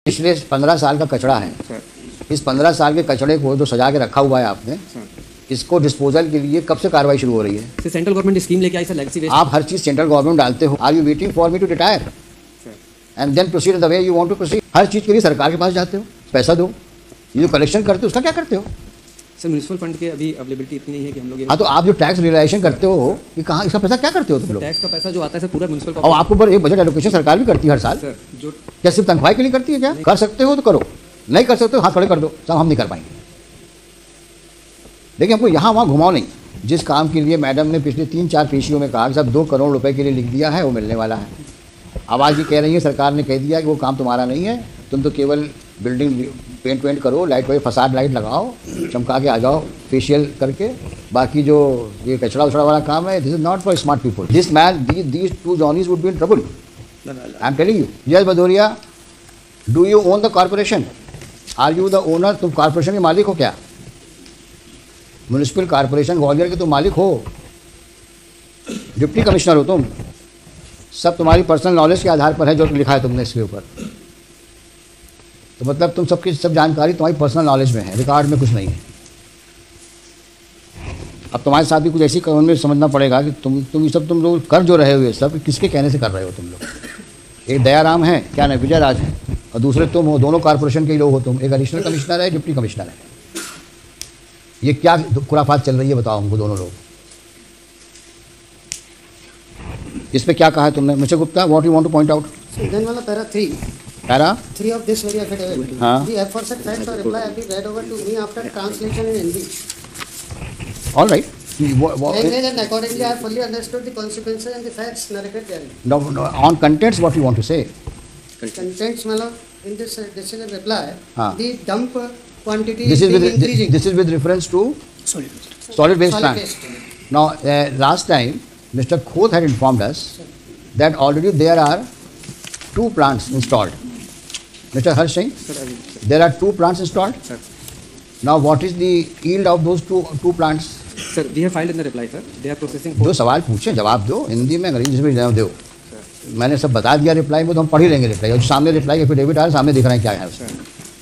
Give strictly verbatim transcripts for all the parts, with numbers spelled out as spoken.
पिछले पंद्रह साल का कचरा है सर। इस पंद्रह साल के कचड़े को जो सजा के रखा हुआ है आपने सर, इसको डिस्पोजल के लिए कब से कार्रवाई शुरू हो रही है? सर सेंट्रल गवर्नमेंट स्कीम लेके आई सर लेगेसी वेस्ट। आप हर चीज सेंट्रल गवर्नमेंट डालते हो। Are you waiting for me to retire and then proceed the way you want to proceed? हर चीज के लिए सरकार के पास जाते हो, पैसा दो। ये जो कलेक्शन करते हो उसका क्या करते हो? सर म्यूनिसिपल फंड के अभी अवेलेबिलिटी इतनी नहीं है कि हम लोग। हाँ, तो आप जो टैक्स रियलाइजेशन करते हो कि कहाँ इसका पैसा क्या करते हो तुम लोग? टैक्स का पैसा जो आता है सर पूरा म्यूनिसिपल। और आपको पर एक बजट एलोकेशन सरकार भी करती है हर साल सर। जो क्या सिर्फ तनख्वाह के लिए करती है? क्या कर सकते हो तो करो, नहीं कर सकते हो हाथ खड़े कर दो, सब हम नहीं कर पाएंगे। देखिए हमको यहाँ वहाँ घुमाओ नहीं। जिस काम के लिए मैडम ने पिछले तीन चार पेशियों में कहा कि सब दो करोड़ रुपए के लिए लिख दिया है वो मिलने वाला है। अब आज ये कह रही है सरकार ने कह दिया कि वो काम तुम्हारा नहीं है, तुम तो केवल बिल्डिंग पेंट वेंट करो, लाइट वाइट फसाद लाइट लगाओ, चमका के आ जाओ फेशियल करके। बाकी जो ये कचरा उछड़ा वाला काम है, this is not for smart people. This man these two Johnnies would be in trouble. I am telling you. Yes Bhadauria, do you own the corporation? Are you the owner? तुम कॉर्पोरेशन के मालिक हो क्या? म्यूनिसिपल कॉर्पोरेशन ग्वालियर के तुम मालिक हो, deputy commissioner हो तुम। सब तुम्हारी पर्सनल नॉलेज के आधार पर है जो लिखा है तुमने इसके ऊपर। तो मतलब तुम सबकी सब जानकारी तुम्हारी पर्सनल नॉलेज में है, रिकॉर्ड में कुछ नहीं है। अब तुम्हारे साथ भी कुछ ऐसी कानून में समझना पड़ेगा कि तुम तुम ये सब तुम लोग कर जो रहे हो ये सब किसके कहने से कर रहे हो तुम लोग? एक दयाराम है, क्या नहीं, विजय राज है, और दूसरे तुम हो, दोनों कॉर्पोरेशन के ही लोग हो तुम। एक एडिशनल कमिश्नर है, डिप्टी कमिश्नर है। ये क्या खुराफात चल रही है बताओ हमको दोनों लोग। इस पे क्या कहा है तुमने? Mister Gupta, what you want to point out? Then वाला para three para three of this very affidavit. हाँ। The aforesaid facts or reply have been read over to me after translation in Hindi. All right. What, what, Language and accordingly I have fully understood the consequences and the facts narrated therein. no, no, on contents, what you want to say? Contents मतलब in this uh, this is a reply. हाँ। The dump quantity This is is with being increasing. this is with reference to Solid waste. solid waste Solid plant. waste. Now, uh, last time, Mister Khoth had informed us that already there are two plants installed. Mister Harsh Singh, sir अभी there are two plants installed. Sir Now, what is the yield of those two two plants? Sir we have filed in the reply sir they are processing. जो सवाल पूछे जवाब दो, हिंदी में अंग्रेजी में जवाब दो। मैंने सब बता दिया रिप्लाई में, तो हम पढ़ ही लेंगे रिप्लाई। और सामने रिप्लाई एफिडेविट आ रहा है, सामने दिख रहा है क्या है उसमें।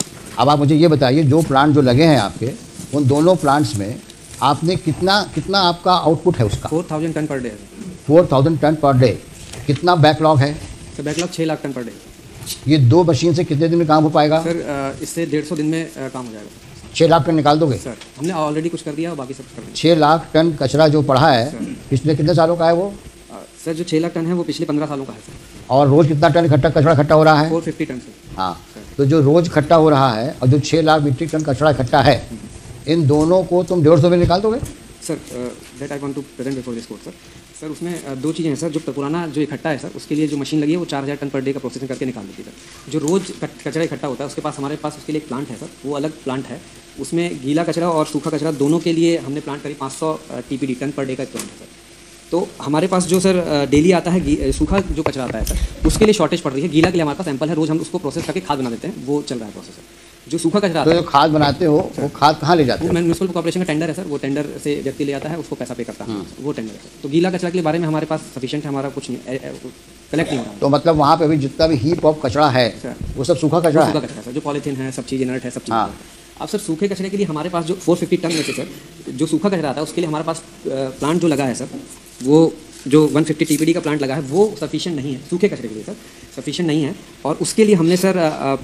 अब आप मुझे ये बताइए, जो प्लांट जो लगे हैं आपके, उन दोनों प्लांट्स में आपने कितना कितना आपका आउटपुट है उसका? Four thousand ton per day. Four thousand ton per day. कितना बैकलॉग है? सर बैकलॉग छः लाख टन पर डे। ये दो मशीन से कितने दिन में काम हो पाएगा? सर अ, इससे डेढ़ सौ दिन में अ, काम हो जाएगा छः लाख टन निकाल दोगे? सर। हमने ऑलरेडी कुछ कर दिया और बाकी सब कर दिया। छः लाख टन कचरा जो पड़ा है पिछले कितने सालों का है वो? अ, सर जो छः लाख टन है वो पिछले पंद्रह सालों का है सर। और रोज़ कितना टन इकट्ठा कचरा इकट्ठा हो रहा है? Four fifty ton sir. हाँ, तो जो रोज़ इकट्ठा हो रहा है और जो छः लाख मीट्रिक टन कचरा इकट्ठा है, इन दोनों को तुम डेढ़ सौ में निकाल दोगे? Sir that I want to present before this court sir. Sir उसमें uh, दो चीज़ें हैं सर। जो पुराना जो इकट्ठा है सर उसके लिए जो मशीन लगी है वो चार हज़ार टन पर डे का प्रोसेसिंग करके निकाल देती है सर। जो रोज़ कचरा इकट्ठा होता है उसके पास हमारे पास उसके लिए एक प्लांट है सर, वो अलग प्लांट है। उसमें गीला कचरा और सूखा कचरा दोनों के लिए हमने प्लांट करीब पाँच सौ T P D ton per day का प्लांट है सर। तो हमारे पास जो सर डेली आता है सूखा जो कचरा आता है सर उसके लिए शॉर्टेज पड़ रही है। गीला के लिए हमारे पास सैंपल है, रोज़ हम उसको प्रोसेस करके खाद बना देते हैं, वो चल रहा है प्रोसेस सर। जो सूखा कचरा तो आता जो खाद बनाते हो वो खाद कहाँ ले जाते है हो? वो म्यूनिसिपल कॉर्पोरेशन का टेंडर है सर, वो टेंडर से व्यक्ति ले आता है, उसको पैसा पे करता है, वो टेंडर है सर। तो गीला कचरा के बारे में हमारे पास सफिशिएंट है, हमारा कुछ नहीं कलेक्ट नहीं हो रहा। तो मतलब वहाँ पे अभी जितना भी हीप ऑफ कचरा है वो सब सूखा कचरा सूखा है? कचरा सर, जो पॉलीथीन है, सब चीज़ इनर्ट है, सब चीज़। हाँ। अब सर सूखे कचरे के लिए हमारे पास जो फोर फिफ्टी टन में से सर जो सूखा कचरा आता है उसके लिए हमारे पास प्लांट जो लगा है सर, वो जो one fifty T P D का प्लांट लगा है वो सफिशिएंट नहीं है सूखे कचरे के लिए सर, सफिशिएंट नहीं है। और उसके लिए हमने सर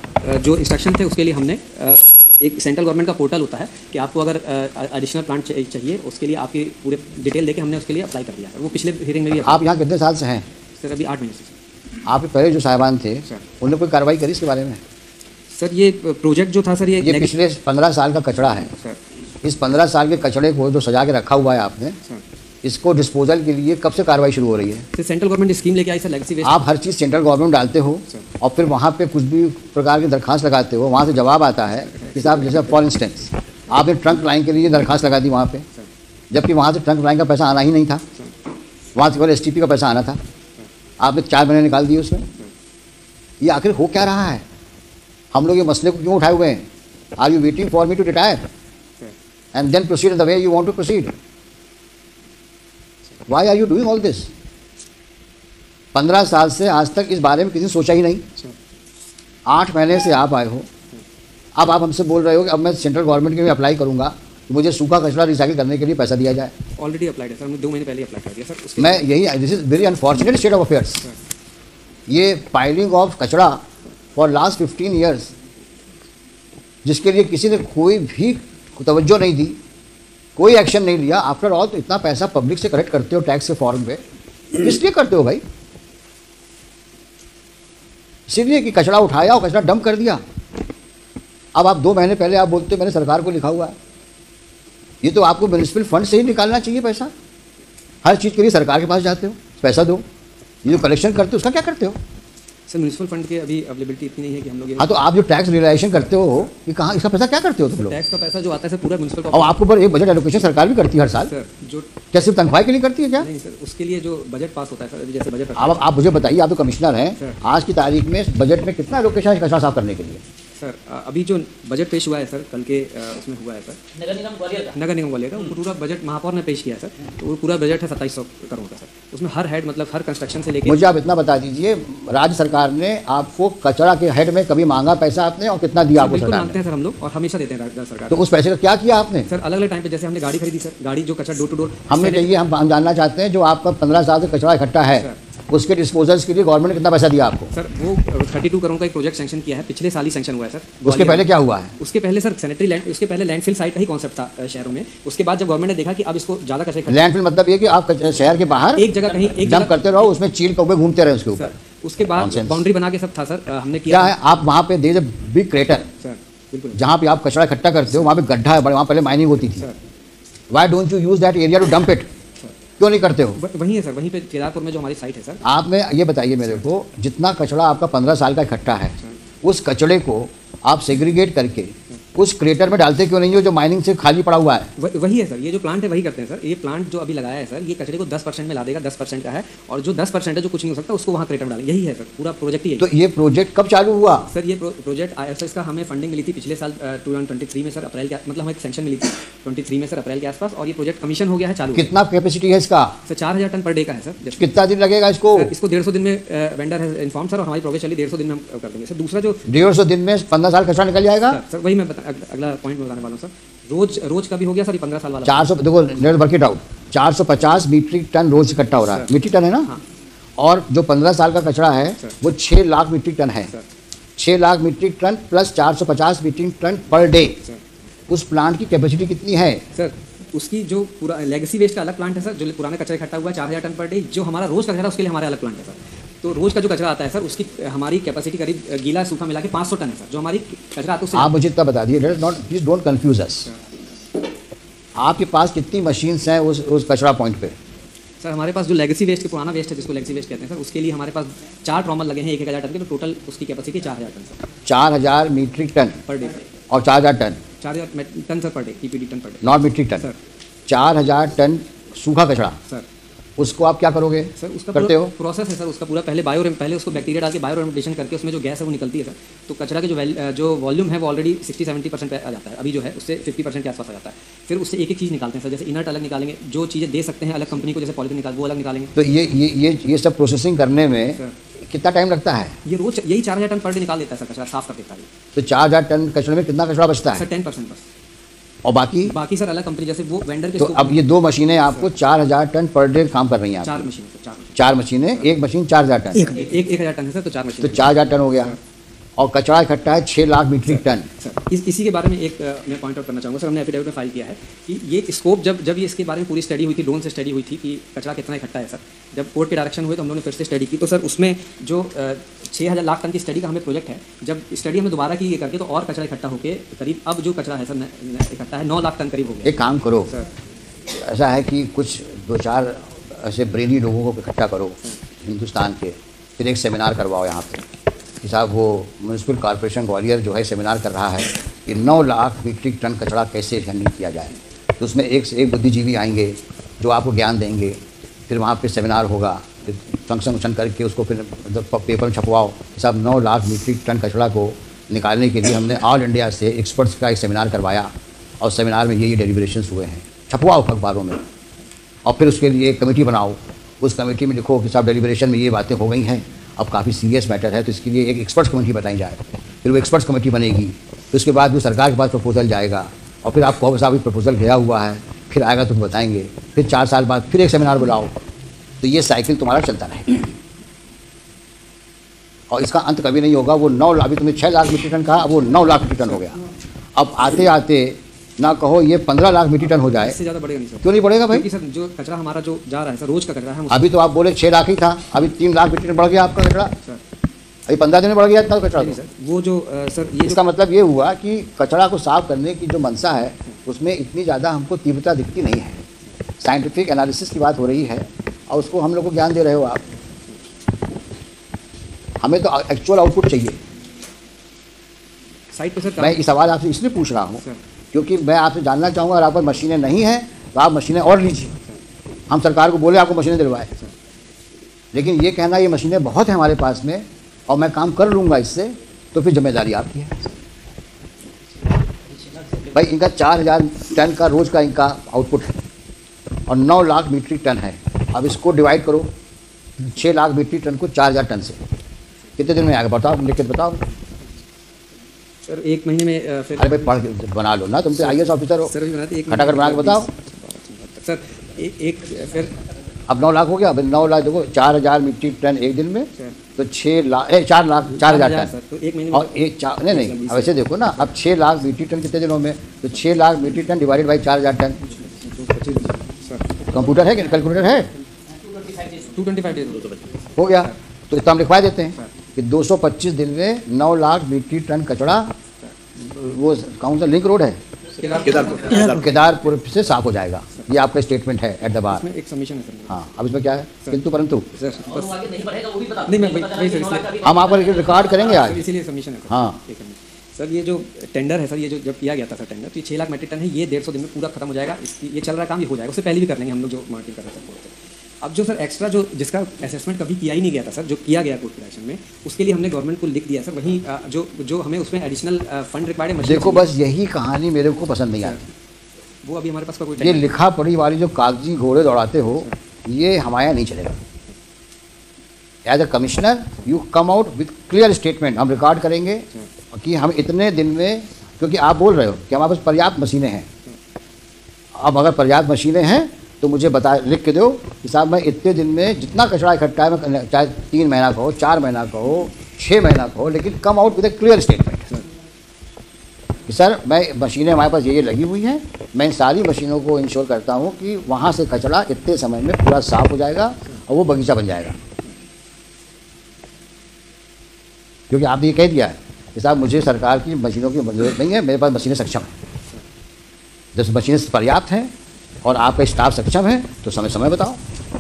जो इंस्ट्रक्शन थे उसके लिए हमने एक सेंट्रल गवर्नमेंट का पोर्टल होता है कि आपको अगर एडिशनल प्लांट चाहिए उसके लिए आपकी पूरे डिटेल देके हमने उसके लिए अप्लाई कर दिया है। वो पिछले हियरिंग में भी। आप यहाँ कितने साल से हैं? सर अभी आठ महीने से। आप पहले जो साहिबान थे उन्होंने कोई कार्रवाई करी इसके बारे में? सर ये प्रोजेक्ट जो था सर ये ये पिछले पंद्रह साल का कचरा है सर। इस पंद्रह साल के कचड़े को जो सजा के रखा हुआ है आपने, इसको डिस्पोजल के लिए कब से कार्रवाई शुरू हो रही है? सर सेंट्रल गवर्नमेंट स्कीम लेके आई सर लेगेसी वेस्ट। आप हर चीज़ सेंट्रल गवर्नमेंट डालते हो और फिर वहाँ पे कुछ भी प्रकार की दरखास्त लगाते हो, वहाँ से जवाब आता है कि साहब जैसे फॉर इंस्टेंस आपने ट्रंक लाइन के लिए दरखास्त लगा दी वहाँ पे, जबकि वहाँ से ट्रंक लाइन का पैसा आना ही नहीं था, वहाँ से केवल एस टी पी का पैसा आना था। आपने चार महीने निकाल दिए उसमें। ये आखिर हो क्या रहा है? हम लोग ये मसले को क्यों उठाए हुए हैं? Are you waiting for me to retire and then proceed the way you want to proceed? Why are you doing all this? पंद्रह साल से आज तक इस बारे में किसी ने सोचा ही नहीं। आठ महीने से आप आए हो, अब आप हमसे बोल रहे हो कि अब मैं सेंट्रल गवर्नमेंट के लिए अप्लाई करूंगा तो मुझे सूखा कचरा रिसाइकिल करने के लिए पैसा दिया जाए। ऑलरेडी अप्लाइड है सर, हमने दो महीने पहले अप्लाई कर दिया सर। उसके मैं यही, this is very unfortunate state of affairs. ये पाइलिंग ऑफ कचरा फॉर लास्ट फिफ्टीन ईयर्स, जिसके लिए किसी ने कोई भी तवज्जो नहीं दी, कोई एक्शन नहीं लिया। आफ्टर ऑल तो इतना पैसा पब्लिक से कलेक्ट करते हो टैक्स के फॉर्म पे, इसलिए करते हो भाई? इसलिए कि कचरा उठाया और कचरा डंप कर दिया। अब आप दो महीने पहले आप बोलते हो मैंने सरकार को लिखा हुआ है। ये तो आपको म्यूनिसिपल फंड से ही निकालना चाहिए पैसा। हर चीज़ के लिए सरकार के पास जाते हो, पैसा दो। ये जो कलेक्शन करते हो उसका क्या करते हो? सर म्यूनिसिपल फंड की अभी अवेलेबिलिटी इतनी नहीं है कि हम लोग ये हाँ, तो आप जो टैक्स रियलाइजेशन करते हो ये कहाँ, इसका पैसा क्या करते हो तुम लोग? टैक्स का पैसा जो आता है सर पूरा म्यूनिसिपल और आपके ऊपर एक बजट एलोकेशन सरकार भी करती है हर साल। सर जो क्या सिर्फ तनख्वाह के लिए करती है क्या? नहीं सर, उसके लिए जो बजट पास होता है सर, अभी जैसे बजट आप आप मुझे बताइए, आप तो कमिश्नर हैं, सर। आज की तारीख में बजट में कितना एलोकेशन है कचरा साफ करने के लिए? सर अ, अभी जो बजट पेश हुआ है सर, कल के अ, उसमें हुआ है सर नगर निगम ग्वालियर का नगर निगम ग्वालियर का वो पूरा बजट महापौर ने पेश किया है सर। तो वो पूरा बजट है सत्ताईस सौ करोड़ का सर। उसमें हर हेड मतलब हर कंस्ट्रक्शन से लेके मुझे आप इतना बता दीजिए, राज्य सरकार ने आपको कचरा के हेड में कभी मांगा पैसा आपने, और कितना दिया आपको बिल्कुल सरकार मांगते ने? हैं सर हम लोग, और हमेशा देते हैं राज्य सरकार। तो उस पैसे का क्या किया आपने? सर अलग अलग टाइम पे, जैसे हमने गाड़ी खरीदी सर, गाड़ी जो कचरा डोर टू डोर हमने चाहिए, हम हम जानना चाहते हैं जो आपका पंद्रह साल से कचरा इकट्ठा है सर। उसके डिस्पोजल्स के लिए गवर्नमेंट ने कितना पैसा दिया आपको? सर वो थर्टी टू करोड़ का एक प्रोजेक्ट सैंक्शन किया है, पिछले साल ही सैंक्शन हुआ है सर। उसके ग्वालियर पहले में। क्या हुआ है? उसके पहले सर सैनिटरी लैंड, उसके पहले लैंडफिल साइट का ही कॉन्सेप्ट था अ, शहरों में। उसके बाद जब गवर्नमेंट ने देखा कि अब इसको ज्यादा कचरा इकट्ठा- लैंडफिल मतलब ये कि आप कच- शहर के बाहर एक जगह कहीं एक डंप जगह करते रहो, उसमें चील कौवे घूमते रहे उसके ऊपर। सर उसके बाद Nonsense. बाउंड्री बना के सब था सर, अ, हमने किया क्या है, आप वहाँ पे देर बिग क्रेटर, सर बिल्कुल जहाँ पे आप कचरा इकट्ठा करते हो वहाँ पे गड्ढा है बड़ा, वहाँ पहले माइनिंग होती थी। Sir why don't you use that area to dump it? क्यों नहीं करते हो? व- वहीं है सर, वहीं पे केदारपुर में जो हमारी साइट है सर। आपने ये बताइए मेरे को, जितना कचरा आपका पंद्रह साल का इकट्ठा है उस कचड़े को आप सेग्रीगेट करके उस क्रेटर में डालते क्यों नहीं हो जो माइनिंग से खाली पड़ा हुआ है? वह- वही है सर, ये जो प्लांट है वही करते हैं सर। ये प्लांट जो अभी लगाया है सर, ये कचरे को दस परसेंट में ला देगा, दस परसेंट का है, और जो दस परसेंट है जो कुछ नहीं हो सकता उसको वहाँ क्रेटर में डालेंगे। यही है सर पूरा प्रोजेक्ट ही। तो ये प्रोजेक्ट कब चालू हुआ? सर ये प्रो, प्रोजेक्ट आया सर, इसका हमें फंडिंग मिली थी पिछले साल टू थाउजेंड ट्वेंटी थ्री में सर, अप्रैल के, मतलब हमें एक सेंक्शन मिली थी ट्वेंटी थ्री में सर, अप्रैल के आसपास, और ये प्रोजेक्ट कमीशन हो गया है, चालू हो गया। कितना कैपेसिटी है इसका? सर चार हज़ार टन पर डे का है सर। जैसे कितना दिन लगेगा इसको? सर, इसको डेढ़ सौ दिन में वेंडर है इन्फॉर्म सर, और हमारी प्रोग्रेस चली डेढ़ सौ दिन में हम कर देंगे सर। दूसरा जो डेढ़ सौ दिन में पंद्रह साल कचरा निकल जाएगा? सर, सर वही मैं बता, अग- अगला पॉइंट बताने वाला हूँ सर। रोज रोज का भी हो गया सर, ये पंद्रह साल वाला चार सौ देखो, लेट्स वर्क इट आउट, चार सौ पचास मीट्रिक टन रोज इकट्ठा हो रहा है। सर। मीट्रिक टन है ना? हाँ। और जो पंद्रह साल का कचरा है सर। वो छः लाख मीट्रिक टन है। सर छः लाख मीट्रिक टन प्लस चार सौ पचास metric ton per day. Sir उस प्लांट की कैपेसिटी कितनी है? सर उसकी जो पूरा लेगेसी वेस्ट का अलग प्लांट है सर, जो पुराना कचरा इकट्ठा हुआ है चार हज़ार टन पर डे। जो हमारा रोज का कचरा है उसके लिए हमारे अलग प्लांट है सर। तो रोज का जो कचरा आता है सर, उसकी हमारी कैपेसिटी करीब गीला सूखा मिला के पाँच सौ टन है सर। जो हमारी कचरा आता है उससे आप मुझे इतना बता दिए, let's not, please don't confuse us. आपके पास कितनी मशीन्स हैं उस उस कचरा पॉइंट पे? सर हमारे पास जो लेगेसी वेस्ट के पुराना वेस्ट है जिसको लेगेसी वेस्ट कहते हैं सर, उसके लिए हमारे पास चार ट्रॉमर लगे हैं एक एक हज़ार टन के। तो टोटल उसकी कैपेसिटी चार हज़ार टन सर चार हजार मीट्रिक टन पर डे। और चार हजार टन, चार हज़ार ton sir per day, TPD ton per day not metric ton. Sir. चार हजार टन सूखा कचरा, सर उसको आप क्या करोगे? सर उसका करते पूरा हो? प्रोसेस है सर उसका पूरा, पहले बायो पहले उसको बैक्टीरिया डाल के बायो रेमिडिएशन करके उसमें जो गैस है वो निकलती है सर। तो कचरा के जो वैल- जो वॉल्यूम है वो ऑलरेडी सिक्सटी सेवेंटी परसेंट पे आ जाता है, अभी जो है उससे फिफ्टी परसेंट के आसपास आ जाता है। फिर उससे एक एक चीज़ निकालते हैं सर, जैसे इनर्ट अलग निकालेंगे, जो चीज़ें दे सकते हैं अलग कंपनी को, जैसे पॉलीथीन निकाल वो अलग निकालेंगे। तो ये ये ये ये सब प्रोसेसिंग करने में सर कितना टाइम लगता है? ये रोज यही चार हज़ार टन पर डे निकाल देता है सर, कचरा साफ कर देता है तो चार हजार टन कचरे में कितना कचरा बचता सर, है? टेन परसेंट बस। और बाकी? बाकी सर अलग कंपनी, जैसे वो वेंडर के तो scope अब ये दो मशीनें आपको चार हजार टन पर डे काम कर रही हैं चार आपकी। मशीन सर, चार मशीन चार मशीनें, एक मशीन चार हजार टन, एक एक एक हज़ार टन है सर, तो चार तो मशीन चार हजार टन हो गया। और कचरा इकट्ठा है छः लाख मीट्रिक टन। सर इस, इसी के बारे में एक अ, मैं पॉइंट आउट करना चाहूँगा सर। हमने एफिडेविट में फाइल किया है कि ये स्कोप जब जब ये इसके बारे में पूरी स्टडी हुई थी, ड्रोन से स्टडी हुई थी कि कचरा कितना इकट्ठा है सर, जब कोर्ट के डायरेक्शन हुए तो हम लोगों ने फिर से स्टडी की। तो सर उसमें जो छः हज़ार लाख टन की स्टडी का हमें प्रोजेक्ट है, जब स्टडी हमें दोबारा की ये करके तो और कचरा इकट्ठा होकर करीब अब जो कचरा है सर न- न- इकट्ठा है नौ लाख टन करीब हो गया एक काम करो, सर। ऐसा है कि कुछ दो चार ऐसे ब्रेनी लोगों को इकट्ठा करो हिंदुस्तान के, फिर एक सेमिनार करवाओ यहाँ पे कि साहब वो म्यूनसिपल कॉर्पोरेशन ग्वालियर जो है सेमिनार कर रहा है कि नौ लाख मीट्रिक टन कचरा कैसे हैंडल किया जाए। तो उसमें एक से एक बुद्धिजीवी आएंगे जो आपको ज्ञान देंगे, फिर वहाँ पे सेमिनार होगा, फिर फंक्शन वंक्शन करके उसको फिर मतलब पेपर में छपवाओ। साहब नौ लाख मीट्रिक टन कचरा को निकालने के लिए हमने ऑल इंडिया से एक्सपर्ट्स का एक सेमिनार करवाया और सेमिनार में ये ये डेलिब्रेशंस हुए हैं, छपवाओ अखबारों में। और फिर उसके लिए एक कमेटी बनाओ, उस कमेटी में लिखो कि साहब डेलिब्रेशन में ये बातें हो गई हैं अब काफ़ी सीरियस मैटर है, तो इसके लिए एक एक्सपर्ट्स कमेटी बताई जाए, फिर वो एक्सपर्ट्स कमेटी बनेगी, तो उसके बाद वो सरकार के पास प्रपोजल जाएगा, और फिर आप कहो साहब प्रपोजल गया हुआ है, फिर आएगा तुम बताएंगे, फिर चार साल बाद फिर एक सेमिनार बुलाओ, तो ये साइकिल तुम्हारा चलता रहेगा और इसका अंत कभी नहीं होगा। वो नौ लाख, अभी तुमने छः लाख मीट्रिक टन कहा, अब वो नौ लाख मीट्रिक टन हो गया। अब आते आते ना कहो ये पंद्रह लाख मीट्रिक टन हो जाए, इससे ज़्यादा बढ़ेगा नहीं सर। क्यों नहीं बढ़ेगा भाई? क्योंकि सर जो कचरा हमारा जो जा रहा है सर, रोज का कचरा है, हम अभी तो आप बोले छः लाख ही था, अभी तीन लाख मीट्रिक टन बढ़ गया आपका कचरा, सर अभी पंद्रह दिन में बढ़ गया इतना कचरा। नहीं तो सर, वो जो अ, सर ये इसका मतलब ये हुआ कि कचरा को साफ करने की जो मंशा है उसमें इतनी ज़्यादा हमको तीव्रता दिखती नहीं है। साइंटिफिक एनालिसिस की बात हो रही है और उसको हम लोग को ज्ञान दे रहे हो आप। हमें तो एक्चुअल आउटपुट चाहिए। साइट पे सर मैं ये सवाल आपसे इसलिए पूछ रहा हूँ सर। क्योंकि मैं आपसे जानना चाहूँगा, अगर आप पर मशीनें नहीं हैं तो आप मशीनें और लीजिए। हम सरकार को बोले आपको मशीनें दिलवाए, लेकिन ये कहना ये मशीनें बहुत हैं हमारे पास में और मैं काम कर लूँगा इससे, तो फिर जिम्मेदारी आपकी है भाई। इनका चार हज़ार टन का रोज़ का इनका आउटपुट है और नौ लाख मीट्रिक टन है। अब इसको डिवाइड करो छः लाख मीट्रिक टन को चार हज़ार टन से, कितने दिन में आएगा बताओ, लिख के बताओ सर। एक महीने में अ, फिर अरे भाई पढ़ के बना लो ना, तुम तो आई ए एस ऑफिसर हो, सर अभी बनाते एक खटाखट बना के बताओ। सर एक एक फिर अब नौ लाख हो गया, अब नौ लाख देखो चार हज़ार मीट्रिक टन एक दिन में, तो छः लाख ए, चार लाख चार हज़ार टन सर, तो एक महीने में और एक चार नहीं नहीं अब ऐसे देखो ना, अब छः लाख मीट्रिक टन कितने दिनों में, तो छः lakh metric ton divided by चार हज़ार टन। सर कंप्यूटर है कि कैलकुलेटर है? टू ट्वेंटी फाइव डेज हो गया, तो इतना हम लिखवा देते हैं कि दो सौ पच्चीस दिन में नौ लाख मीट्रिक टन कचरा, वो कौन सा लिंक रोड है, केदारपुर केदारपुर से साफ हो जाएगा। ये आपका स्टेटमेंट है एट द बार। इसमें एक सबमिशन है सर। हाँ, अब इसमें क्या है किंतु परंतु? सर बस नहीं मैं वही वही सर इसलिए हम आपका रिकॉर्ड करेंगे आज। इसीलिए सबमिशन है सर। हाँ। एक मिनट। सर ये जो टेंडर है सर, ये जो जब किया गया था सर टेंडर, तो ये छः लाख मीट्रिक टन है, ये डेढ़ सौ दिन में पूरा खत्म हो जाएगा। इसकी ये चल रहा काम ये हो जाएगा, उससे पहले भी कर लेंगे हम लोग जो मार्केटिंग कर रहे थे। अब जो सर एक्स्ट्रा जो जिसका असेसमेंट कभी किया ही नहीं गया था सर, जो किया गया कॉर्पोरेशन में, उसके लिए हमने गवर्नमेंट को लिख दिया सर। वहीं अ, जो जो हमें उसमें एडिशनल फंड रिक्वायर्ड है। देखो बस यही कहानी मेरे को पसंद नहीं आती। वो अभी हमारे पास का कोई ये लिखा पढ़ी वाली जो कागजी घोड़े दौड़ाते हो, ये हमारे यहाँ नहीं चलेगा। As a commissioner you come out with clear statement, हम रिकॉर्ड करेंगे कि हम इतने दिन में, क्योंकि आप बोल रहे हो कि हमारे पास पर्याप्त मशीनें हैं। अब अगर पर्याप्त मशीनें हैं तो मुझे बता लिख के दो कि साहब मैं इतने दिन में जितना कचरा इकट्ठा है, मैं चाहे तीन महीना का हो, चार महीना का हो, छः महीना का हो, लेकिन come out with a clear statement कि सर मैं मशीनें हमारे पास ये ये लगी हुई हैं, मैं इन सारी मशीनों को इंश्योर करता हूँ कि वहाँ से कचरा इतने समय में पूरा साफ हो जाएगा और वो बगीचा बन जाएगा। क्योंकि आपने ये कह दिया है कि साहब मुझे सरकार की मशीनों की जरूरत नहीं है, मेरे पास मशीनें सक्षम हैं। जब मशीनें पर्याप्त हैं और आपका स्टाफ सक्षम है तो समय समय बताओ।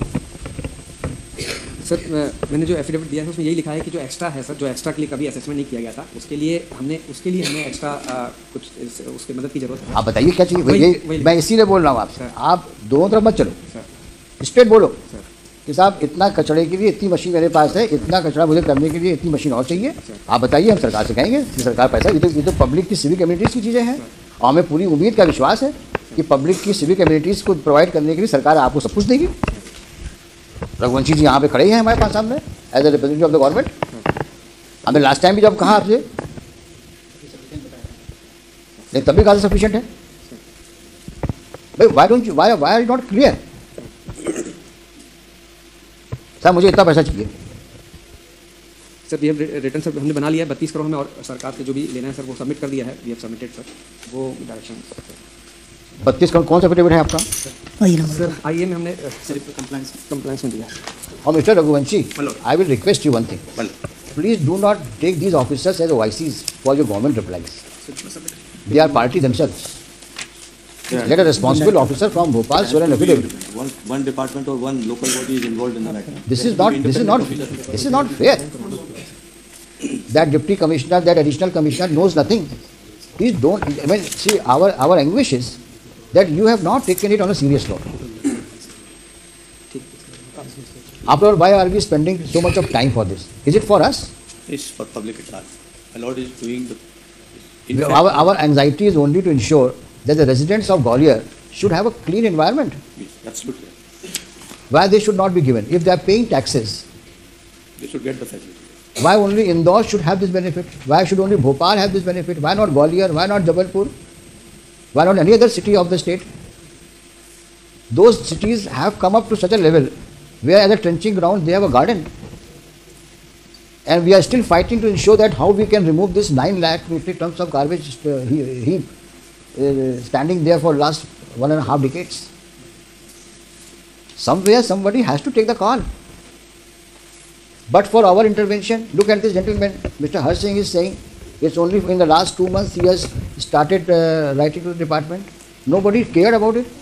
सर मैंने जो एफिडेविट दिया है उसमें यही लिखा है कि जो एक्स्ट्रा है सर, जो एक्स्ट्रा के लिए कभी असेसमेंट नहीं किया गया था, उसके लिए हमने उसके लिए हमें एक्स्ट्रा कुछ इस, उसके मदद की जरूरत है। आप बताइए क्या चाहिए? वही- ये वही- मैं इसीलिए बोल रहा हूँ आपसे, आप दोनों तरफ मत चलो, सर स्ट्रेट बोलो सर कि साहब इतना कचरे के लिए इतनी मशीन मेरे पास है, इतना कचरा मुझे करने के लिए इतनी मशीन और चाहिए। आप बताइए, हम सरकार से कहेंगे कि सरकार पैसा, ये तो ये तो पब्लिक की सिविक कम्युनिटीज़ की चीज़ें हैं और हमें पूरी उम्मीद का विश्वास है कि पब्लिक की सिविक कम्युनिटीज़ को प्रोवाइड करने के लिए सरकार आपको सब कुछ देगी। रघुवंशी जी यहाँ पे खड़े हैं हमारे पास सामने as a representative of the government. हमने लास्ट टाइम भी जब कहा आपसे, नहीं तब भी कहा सफिशिएंट है भाई। Why don't you why why are you not clear? Sir मुझे इतना पैसा चाहिए। Sir we have return sir हमने बना लिया है बत्तीस करोड़ में, और सरकार से जो भी लेना है सर वो सबमिट कर दिया है। वी हैव सबमिटेड सर, वो डायरेक्शन। बत्तीस करोड़ कौन सा एफिडेविट है आपका? सर आई ए में हमने कंप्लाइंस कंप्लाइंस में दिया। और mister Raghuvanshi, I will request you one thing, please do not take these officers as OICs for your government replies. They are party themselves. Let a responsible officer from Bhopal swear an affidavit. One, one department or one local body is involved in the matter. This is not this is not this is not fair. That deputy commissioner, that additional commissioner knows nothing. Please don't. I mean, see, our our anguish is that you have not taken it on a serious note. After all, why are we spending so much of time for this? Is it for us? It's for public at large. A lot is doing the. In Our fact, our anxiety is only to ensure that the residents of Gwalior should have a clean environment. yes, absolutely. Why they should not be given? If they are paying taxes, they should get the facility. Why only Indore should have this benefit? Why should only Bhopal have this benefit? Why not Gwalior? Why not Jabalpur? Why not any other city of the state? Those cities have come up to such a level where as a trenching ground they have a garden. And we are still fighting to ensure that how we can remove this nine lakh metric tons of garbage uh, heap uh, standing there for last one and a half decades. Somewhere somebody has to take the call. But for our intervention, look at this gentleman, Mister Harsh Singh is saying, it's only in the last two months he has started uh, writing to the department. Nobody cared about it.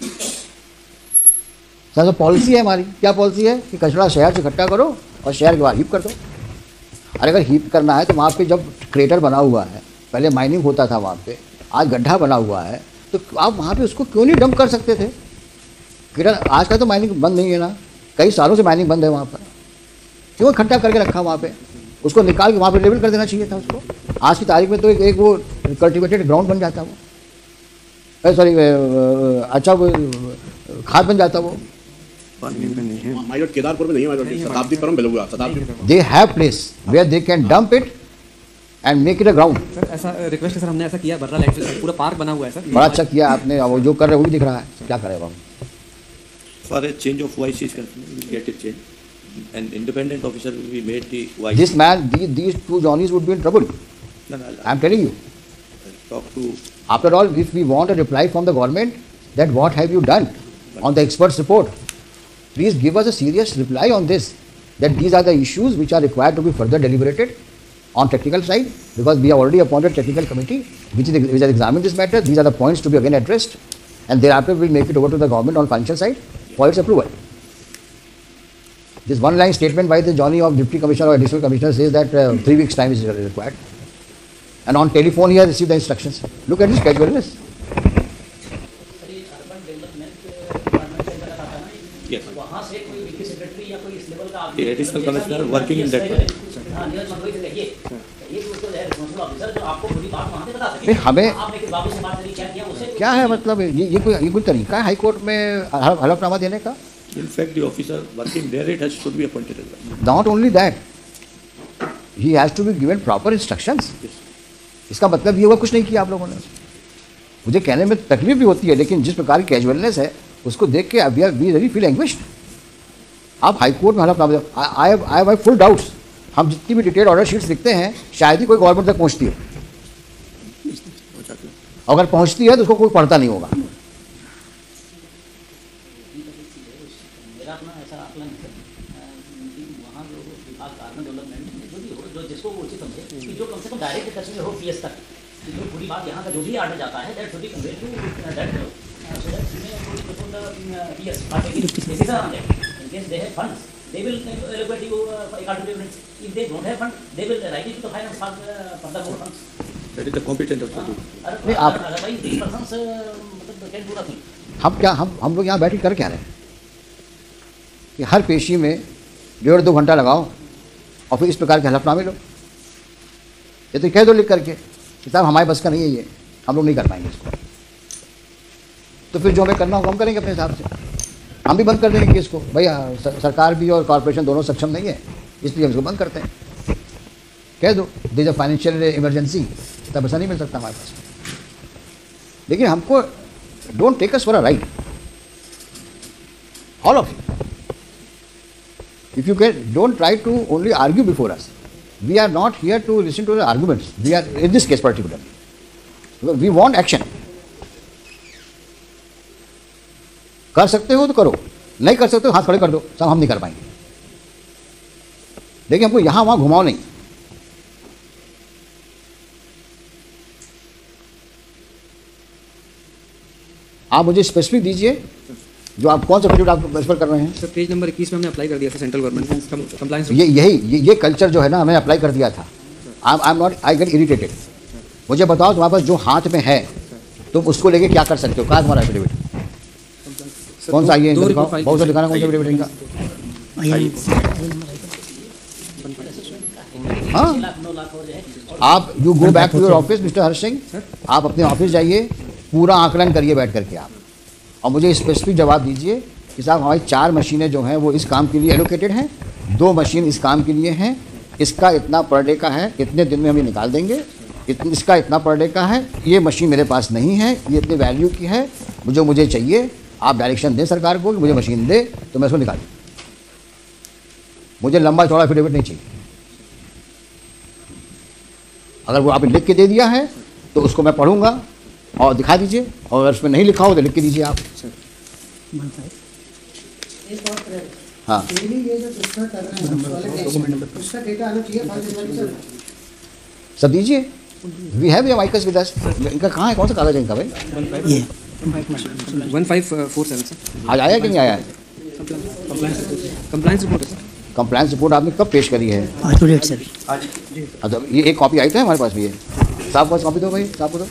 Sir policy है हमारी, क्या policy है कि कचरा शहर से इकट्ठा करो और शहर के बाहर हीप कर दो। अरे अगर हीप करना है तो वहाँ पे जब क्रेटर बना हुआ है, पहले माइनिंग होता था वहाँ पे, आज गड्ढा बना हुआ है, तो आप वहाँ पे उसको क्यों नहीं डंप कर सकते थे? क्रेटर आज का तो माइनिंग बंद नहीं है ना, कई सालों से माइनिंग बंद है वहाँ पर, क्यों इकट्ठा करके रखा वहाँ पे? उसको निकाल के वहाँ पे लेवल कर देना चाहिए था उसको। आज की तारीख में तो एक, एक वो कल्टिवेटेड ग्राउंड बन जाता वो, सॉरी अच्छा वो खाद बन जाता वो। माइलॉट केदारपुर में नहीं है, माइलॉट शताब्दी परम बेलुगा शताब्दी। They have place where they can dump it and make it a ground. Sir ऐसा रिक्वेस्ट है सर, हमने ऐसा किया, बर्रा लैंडफिल पूरा पार्क बना हुआ है सर। बड़ा अच्छा किया आपने, वो जो कर रहे हैं वो भी दिख रहा है, क्या करेगा? For a change of voice is concerned, we will get it changed. An independent officer will be made the voice. This man, these, these two Johnnies would be in trouble. No, no, I'll, I am telling you. I'll talk to. After all, if we want a reply from the government, that what have you done on the experts report? Please give us a serious reply on this. That these are the issues which are required to be further deliberated on technical side, because we have already appointed technical committee which is which has examined this matter. These are the points to be again addressed, and thereafter we will make it over to the government on financial side for its approval. This one line statement by the Johnny of Deputy Commissioner or Additional Commissioner says that uh, three weeks time is required, and on telephone he has received the instructions. Look at this casualness. Yes. The Additional Commissioner working in that. हमें क्या है मतलब ये ये कोई ये कोई तरीका है हाई कोर्ट में हलफनामा देने का? In fact, the officer working there it has should be appointed as well. Not only that, he has to be given proper instructions. इसका मतलब ये हुआ कुछ नहीं किया आप लोगों ने। मुझे कहने में तकलीफ भी होती है, लेकिन जिस प्रकार की कैजुअलनेस है उसको देख के we are we really feel anguished. आप हाई कोर्ट में हलफनामा, I I have full doubts. हम जितनी भी डिटेल ऑर्डर शीट्स लिखते हैं शायद ही कोई गवर्नमेंट तक पहुंचती है, अगर पहुंचती है तो उसको कोई पढ़ता नहीं होगा। जो कम से कम डायरेक्ट टच में हो पीएस तक, जो पूरी बात यहाँ का जो भी ऑर्डर जाता है that should be conveyed to that so that before the PS party decision on that. In case they have funds they will allocate you uh, according to payments. If they don't have fund, they will write it to the finance for further more funds. That is the competent authority. नहीं आप otherwise these persons मतलब can do nothing. हम क्या हम हम लोग यहाँ बैठ के कर क्या रहे हैं कि हर पेशी में डेढ़ दो घंटा लगाओ और फिर इस प्रकार के हलफनामे लो? ये तो कह दो लिख करके कि साहब हमारे बस का नहीं है ये, हम लोग नहीं कर पाएंगे इसको। तो फिर जो हमें करना होगा हम करेंगे अपने हिसाब से, हम भी बंद कर देंगे केस को। भाई सरकार भी और कॉर्पोरेशन दोनों सक्षम नहीं है, इसलिए हम इसको बंद करते हैं। कह दो there is a financial emergency, तब पैसा नहीं मिल सकता हमारे पास। लेकिन हमको don't take us for a ride, all of you. If you can don't try to only argue before us. We are not here to listen to the arguments, we are in this case particular we want action. कर सकते हो तो करो, नहीं कर सकते हो हाथ खड़े कर दो, सब हम नहीं कर पाएंगे। लेकिन हमको यहाँ वहाँ घुमाओ नहीं। आप मुझे स्पेसिफिक दीजिए जो आप कौन सा प्रोजेक्ट आप ट्रांसफर कर रहे हैं। सर पेज नंबर इक्कीस में हमने अप्लाई कर दिया था सेंट्रल गवर्नमेंट कंप्लायंस। ये यही ये, ये कल्चर जो है ना, मैंने अप्लाई कर दिया था। I I am not I get irritated. मुझे बताओ तुम्हारे पास जो हाथ में है तुम उसको लेके क्या कर सकते हो? कहाँ तुम्हारा एफिडेविट? कौन सा ये बहुत सा दिखाना, कौन सा एफिडेविट इनका? हाँ, आप you go back to your office mister Harsh Singh, आप अपने ऑफिस जाइए, पूरा आकलन करिए बैठ करके आप, और मुझे स्पेसिफिक जवाब दीजिए कि साहब हमारी चार मशीनें जो हैं वो इस काम के लिए एलोकेटेड हैं दो मशीन इस काम के लिए हैं, इसका इतना पर डे का है, इतने दिन में हम ये निकाल देंगे, इतन, इसका इतना पर डे का है, ये मशीन मेरे पास नहीं है, ये इतने वैल्यू की है, जो मुझे चाहिए आप डायरेक्शन दें सरकार को कि मुझे मशीन दे तो मैं उसको निकाल दूँ। मुझे लंबा चौड़ा एफिडेविट नहीं चाहिए। अगर वो आपने लिख के दे दिया है तो उसको मैं पढ़ूंगा और दिखा दीजिए, और अगर उसमें नहीं लिखा हो तो लिख के दीजिए आप। एक और प्रश्न। हाँ डेली ये जो डिस्कस कर रहे हैं उसका डेटा आना चाहिए फाइल जनवरी से। सब दीजिए। We have your mikes with us. इनका कहाँ है, कौन सा कागज है इनका भाई? ये one five four seven sir. आज आया कि नहीं आया? कंप्लायंस रिपोर्ट है सर। कंप्लायंस रिपोर्ट आपने कब पेश करी है? आज टू डेट सर। अच्छा, ये एक कॉपी आई था हमारे पास भी है। साहब पास कॉपी दो भाई, साहब को दो।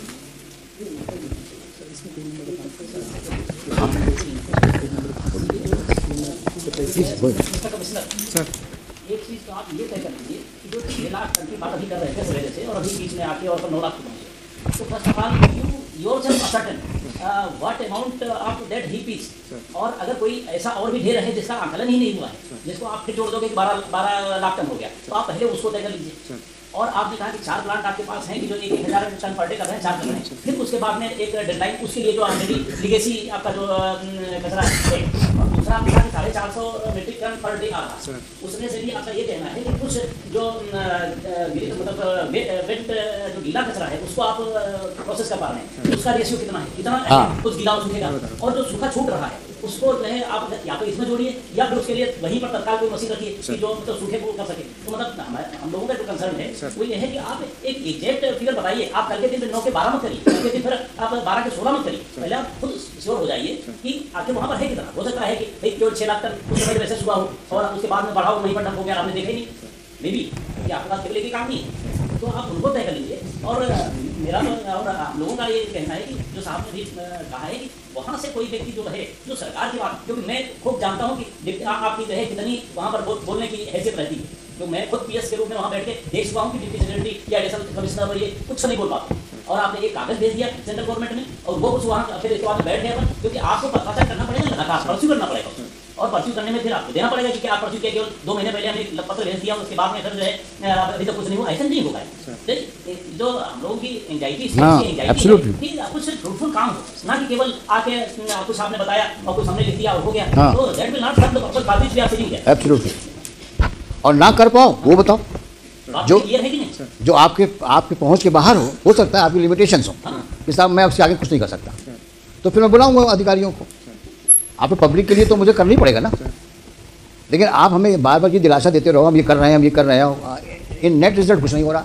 सर एक चीज़ तो आप ये तय कर लीजिए कि जो छः लाख टन की बात अभी कर रहे थे सवेरे से और अभी बीच में आके और नौ लाख पे पहुंचे, तो first of all you yourself ascertain what amount of that he piece, और अगर कोई ऐसा और भी ढेर है जिसका आकलन ही नहीं हुआ है, जिसको आप फिर जोड़ दोगे बारह बारह लाख टन हो गया, तो आप पहले उसको तय कर लीजिए। और आपने कहा कि चार प्लांट आपके पास हैं कि जो एक एक हज़ार टन पर डे कर रहे हैं, चार कर रहे हैं, फिर उसके बाद में एक डेडलाइन उसके लिए जो ऑलरेडी लिगेसी आपका जो कचरा है, और दूसरा आपने कहा कि साढ़े चार सौ मीट्रिक टन पर डे आ रहा है, उसमें से भी आपका ये कहना है कि कुछ जो मतलब वेट जो गीला कचरा है उसको आप प्रोसेस कर पा रहे हैं, उसका रेशियो कितना है, कितना कुछ गीला सूखेगा, और जो सूखा छूट रहा है उसको जो है आप या तो इसमें जोड़िए या फिर उसके लिए वहीं पर तत्काल कोई मशीन रखिए कि जो मतलब सूखे को कर सके। तो मतलब हम लोगों का जो कंसर्न है वो ये है कि आप एक एग्जैक्ट फिगर बताइए। आप कल के दिन नौ के बारह मत करिए, कल के दिन फिर आप बारह के सोलह मत करिए, पहले आप खुद श्योर हो जाइए कि आखिर वहाँ पर है कितना। हो सकता है कि भाई केवल छः लाख टन उस समय वैसे हुआ हो और उसके बाद में बढ़ा हो, वहीं पर डंप हो गया, आपने देखा ही नहीं, मे बी कि आपके पास केवल एक ही काम नहीं है, तो आप उनको तय कर लीजिए। और मेरा और आप लोगों का ये कहना है कि जो साहब ने भी कहा है कि वहाँ से कोई व्यक्ति जो है जो सरकार की बात, क्योंकि मैं खूब जानता हूँ कि आपकी जो है कितनी वहाँ पर बोल, बोलने की हैसियत रहती है, तो मैं खुद पीएस के रूप में वहाँ बैठ के देख चुका हूँ कि डिप्टी सेक्रेटरी या एडिशनल कमिश्नर ये कुछ नहीं बोल पाते, और आपने एक कागज भेज दिया सेंट्रल गवर्नमेंट में और वो कुछ वहाँ फिर इसके बाद बैठ गया, क्योंकि आपको पत्राचार करना पड़ेगा, लगातार परस्यू करना पड़ेगा, और परस्यू करने में फिर आपको देना पड़ेगा कि आप परस्यू किया केवल दो महीने पहले हमने पत्र भेज दिया, उसके बाद में फिर जो है अभी तक कुछ नहीं हुआ, ऐसा नहीं होगा। जो हम लोगों की एंजाइटी कुछ फ्रूटफुल काम हो, ना कि केवल आके कुछ आपने बताया और कुछ हमने लिख दिया और हो गया, तो that will not serve the purpose for which we are sitting here. Absolutely. और ना कर पाओ वो बताओ, जो है कि नहीं जो आपके आपके पहुंच के बाहर हो हो सकता है आपकी लिमिटेशंस हो कि साहब मैं आपसे आगे कुछ नहीं कर सकता, तो फिर मैं बुलाऊंगा अधिकारियों को। आप पब्लिक के लिए तो मुझे करना ही पड़ेगा ना, लेकिन आप हमें बार बार ये दिलासा देते रहो हम ये कर रहे हैं हम ये कर रहे हैं, इन नेट रिजल्ट कुछ नहीं हो रहा।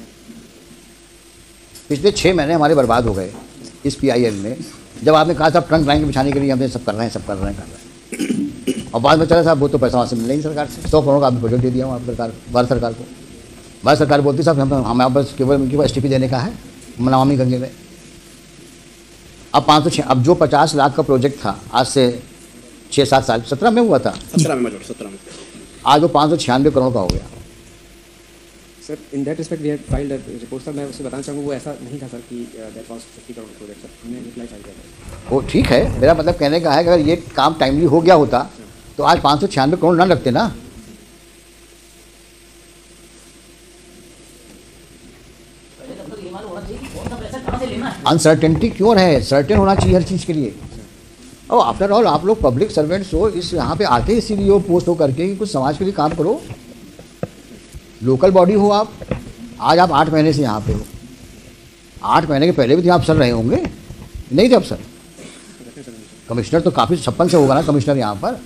पिछले छः महीने हमारे बर्बाद हो गए इस पी आई एल में, जब आपने कहा था ट्रंक लाइन के बिछाने के लिए हमने सब कर रहे हैं सब कर रहे हैं कर रहे हैं और बाद में चला साहब वो तो पैसा वहाँ से मिला नहीं सरकार से, सौ करोड़ का आपने प्रोजेक्ट दे दिया वहाँ सरकार, भारत सरकार को। भारत सरकार बोलती साहब हम हमारे पास केवल उनके पास एस टी पी देने का है नमामि गंगे में। अब पाँच सौ छः अब जो पचास लाख का प्रोजेक्ट था आज से छः सात साल सत्रह में हुआ था, सत्रह में सत्रह में आज वो पाँच सौ छियानवे करोड़ का हो गया। Sir in that respect we have filed report sir, मैं उससे बताना चाहूँगा वो ऐसा नहीं था सर कि that was fifty crore project sir, हमने रिप्लाई फाइल किया था। वो ठीक है, मेरा मतलब कहने का है कि अगर ये काम टाइमली हो गया होता तो आज पाँच सौ छियानवे करोड़ ना लगते ना। अनसर्टेनिटी क्यों है, सर्टेन होना चाहिए हर चीज़ के लिए। और आफ्टर ऑल आप लोग पब्लिक सर्वेंट्स हो, इस यहाँ पे आते ही इसीलिए वो पोस्ट हो करके कि कुछ समाज के लिए काम करो, लोकल बॉडी हो आप। आज आप आठ महीने से यहाँ पे हो, आठ महीने के पहले भी तो आप अफसर रहे होंगे, नहीं थे अफसर? कमिश्नर तो काफ़ी छप्पन से होगा ना कमिश्नर यहाँ पर।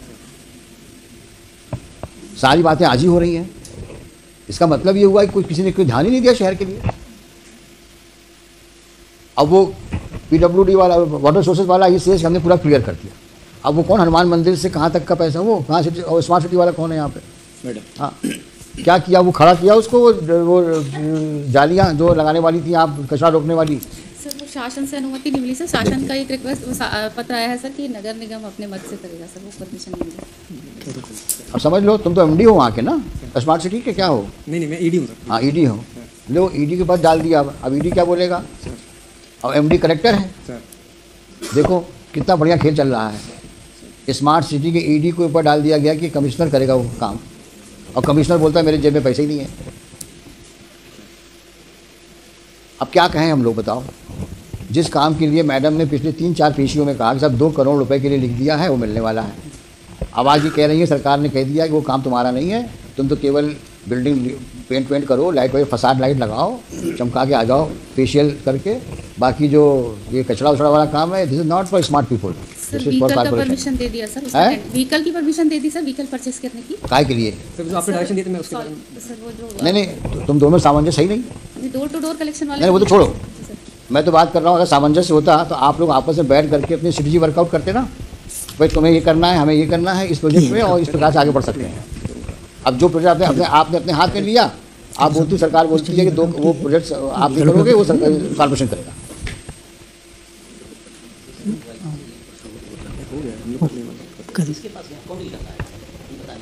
सारी बातें आज ही हो रही हैं, इसका मतलब ये हुआ कि कोई किसी ने कोई ध्यान ही नहीं दिया शहर के लिए। अब वो पी डब्ल्यू डी वाला वाटर सोर्सेज वाला ये सेस हमने पूरा क्लियर कर दिया। अब वो कौन हनुमान मंदिर से कहाँ तक का पैसा, वो कहाँ सिटी और स्मार्ट सिटी वाला कौन है यहाँ पे मैडम? हाँ क्या किया, वो खड़ा किया उसको, वो वो जालियाँ जो लगाने वाली थी आप कचरा रोकने वाली। सर वो शासन से अनुमति नहीं मिली सर, शासन का एक रिक्वेस्ट पत्र आया है सर कि नगर निगम अपने मत से करेगा सर, वो परमिशन नहीं मिली। अब समझ लो तुम तो एम डी हो वहाँ के ना, स्मार्ट सिटी के क्या हो? नहीं नहीं मैं ई डी हूँ सर। हाँ ई डी हो, लो ई डी के पास डाल दिया। अब अब ई डी क्या बोलेगा? अब एम डी कलेक्टर है। देखो कितना बढ़िया खेल चल रहा है। स्मार्ट सिटी के ईडी के ऊपर डाल दिया गया कि कमिश्नर करेगा वो काम, और कमिश्नर बोलता है मेरे जेब में पैसे ही नहीं है। अब क्या कहें हम लोग, बताओ। जिस काम के लिए मैडम ने पिछले तीन चार पेशियों में कहा कि साहब दो करोड़ रुपए के लिए लिख दिया है, वो मिलने वाला है। अब आज ये कह रही है सरकार ने कह दिया कि वो काम तुम्हारा नहीं है, तुम तो केवल बिल्डिंग पेंट वेंट करो, लाइट वाइट फसाद लाइट लगाओ, चमका के आ जाओ फेशियल करके, बाकी जो ये कचरा उचड़ा वाला काम है, this is not for smart people, sir this is for vehicle का कॉर्पोरेशन। परमिशन दे दिया सर, हैं? व्हीकल की परमिशन दे दी सर, व्हीकल परचेस करने की। काय के लिए? सर जो आपने डायरेक्शन दिए थे मैं उसके बारे में सर वो जो नहीं नहीं, तुम दोनों सामंजस्य सही नहीं। डोर टू डोर कलेक्शन वाले, नहीं वो तो छोड़ो, जी सर। मैं तो बात कर रहा हूँ, अगर सामंजस्य होता तो आप लोग आपस में बैठ करके अपनी स्ट्रेटजी वर्कआउट करते ना, भाई तुम्हें ये करना है, हमें ये करना है इस प्रोजेक्ट में, और इस प्रकार से आगे बढ़ सकते हैं। अब जो प्रोजेक्ट आपने अपने आपने अपने हाथ में लिया, आप बोलती सरकार बोलती है कि दो वो प्रोजेक्ट्स आप नहीं करोगे, वो कॉर्पोरेशन करेगा। इसके पास गया कौन करता है ये बता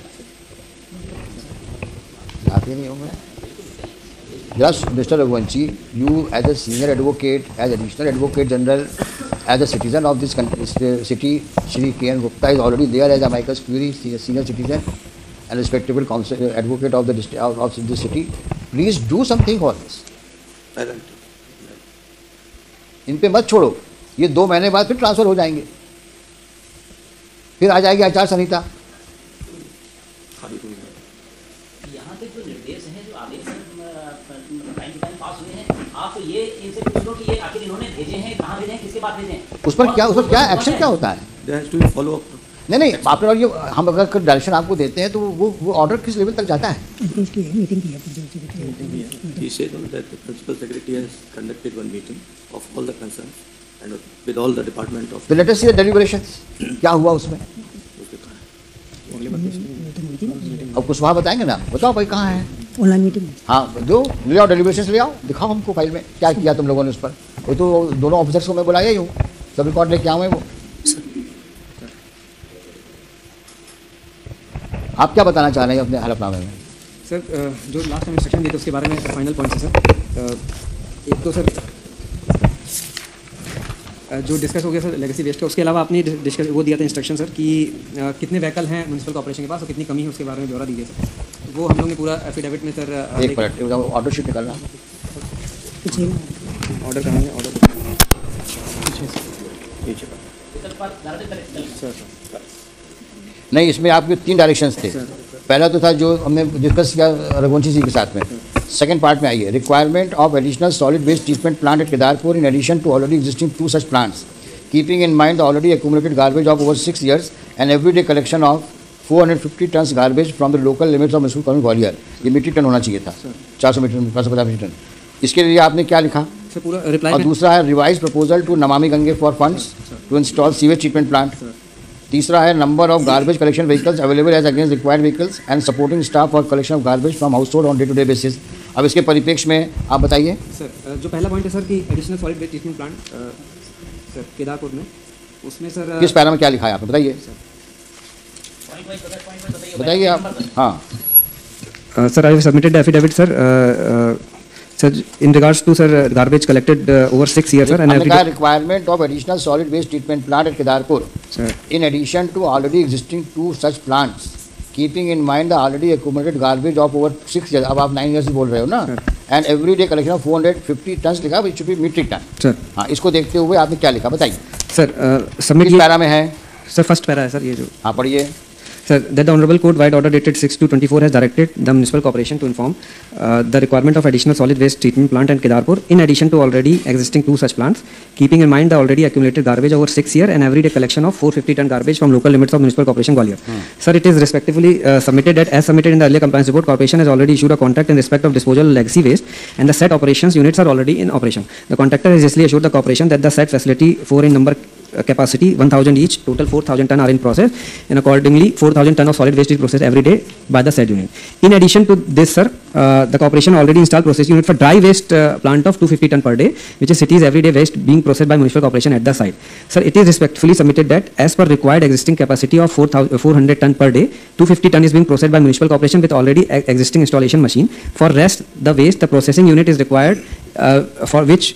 नहीं आते नहीं होंगे। Yes, Mister Raghuvanshi, you as a senior advocate, as additional advocate general, as a citizen of this country, city, Shri K N Gupta is already there as amicus curiae, senior citizen and respectable counsel, advocate of the district of, of this city. Please do something for this. इन पे मत छोड़ो, ये दो महीने बाद फिर transfer हो जाएंगे, फिर आ जाएगी आचार संहिता। यहाँ के जो निर्देश हैं, जो आदेश हैं, टाइम टू टाइम पास हुए हैं, आप ये इनसे पूछ लो कि ये आखिर इन्होंने भेजे हैं, कहाँ भेजे हैं, किसके पास भेजे हैं, उस पर क्या उस पर क्या एक्शन क्या होता है? There has to be follow up. नहीं नहीं, आपने और ये हम अगर डायरेक्शन आपको देते हैं तो वो वो ऑर्डर किस लेवल तक जाता है? He said that the principal secretary has conducted one meeting of all the concerns and with all the department of. तो let us see the deliberations, क्या हुआ उसमें? अब कुशवाहा बताएंगे ना, बताओ भाई कहाँ है? Online meeting. हाँ दो, ले आओ डेलिब्रेशंस, ले आओ, दिखाओ हमको फाइल में क्या किया तुम लोगों ने उस पर। वो तो दोनों ऑफिसर्स को मैं बुलाया ही हूँ, सब रिकॉर्ड लेके आऊँ वो। आप क्या बताना चाह रहे हैं अपने हलफनामे में? सर जो लास्ट टाइम इंस्ट्रक्शन दिए थे उसके बारे में फाइनल पॉइंट्स है सर। एक तो सर जो डिस्कस हो गया सर लेगेसी वेस्ट का, उसके अलावा आपने डिस्कस वो दिया था इंस्ट्रक्शन सर कि कितने व्हीकल हैं म्यूनसिपल कॉर्पोरेशन के पास और कितनी कमी है उसके बारे में ब्यौरा दीजिए सर। वो हम लोग ने पूरा एफिडेविट में सर एक मिनट, ऑर्डर शीट निकालना, ऑर्डर कराएंगे ऑर्डर नहीं इसमें आपके तीन डायरेक्शंस थे। पहला तो था जो हमने डिस्कस किया रघुवंशी जी के साथ में, सेकंड पार्ट में आइए, requirement of additional solid waste treatment plant at Kedarpur in addition to already existing two such plants, keeping in mind the already accumulated garbage of over six years and every day collection of four hundred fifty tons garbage from the local limits of municipal colony Gwalior. ये metric ton होना चाहिए था, चार सौ metre पाँच सौ पचास metre ton. इसके लिए आपने क्या लिखा? सर पूरा रिप्लाई। और दूसरा है revise proposal to Namami Gange for funds to install sewage treatment plant. तीसरा है number of garbage collection vehicles available as against required vehicles and supporting staff for collection of garbage from household on day to day basis. अब इसके परिप्रेक्ष्य में आप बताइए। Sir जो पहला पॉइंट है सर कि additional solid waste treatment plant sir Kedarpur में, उसमें सर किस पैरा में क्या लिखा है आपने बताइए, बताइए आप। हाँ sir I have submitted affidavit sir sir in regards to sir garbage collected over six year sir and requirement of additional solid waste treatment plant at Kedarpur in addition to already existing two such plants, keeping in mind the already accumulated garbage of over six years, अब आप nine years बोल रहे हो ना, and every day collection of four hundred fifty tons लिखा, which should be metric ton। Sir हाँ इसको देखते हुए आपने क्या लिखा बताइए। सर सबमिट किस पैरा में है? सर फर्स्ट पैरा है सर ये जो। हाँ पढ़िए। Sir, that the Honorable Court, wide order dated six two twenty-four, has directed the municipal corporation to inform uh, the requirement of additional solid waste treatment plant at Kedarpur, in addition to already existing two such plants, keeping in mind the already accumulated garbage over six year and everyday collection of four hundred fifty ton garbage from local limits of municipal corporation Gwalior. Hmm. Sir, it is respectively uh, submitted that as submitted in the earlier compliance report, corporation has already issued a contract in respect of disposal of legacy waste, and the said operations units are already in operation. The contractor has justly assured the corporation that the said facility, four in number, Uh, capacity one thousand each, total four thousand ton are in process, and accordingly four thousand ton of solid waste is processed every day by the said unit. In addition to this sir, uh, the corporation already installed processing unit for dry waste uh, plant of two hundred fifty ton per day, which is city's everyday waste being processed by municipal corporation at the site. Sir, it is respectfully submitted that as per required existing capacity of four hundred ton per day, two hundred fifty ton is being processed by municipal corporation with already existing installation machine. For rest the waste, the processing unit is required, uh, for which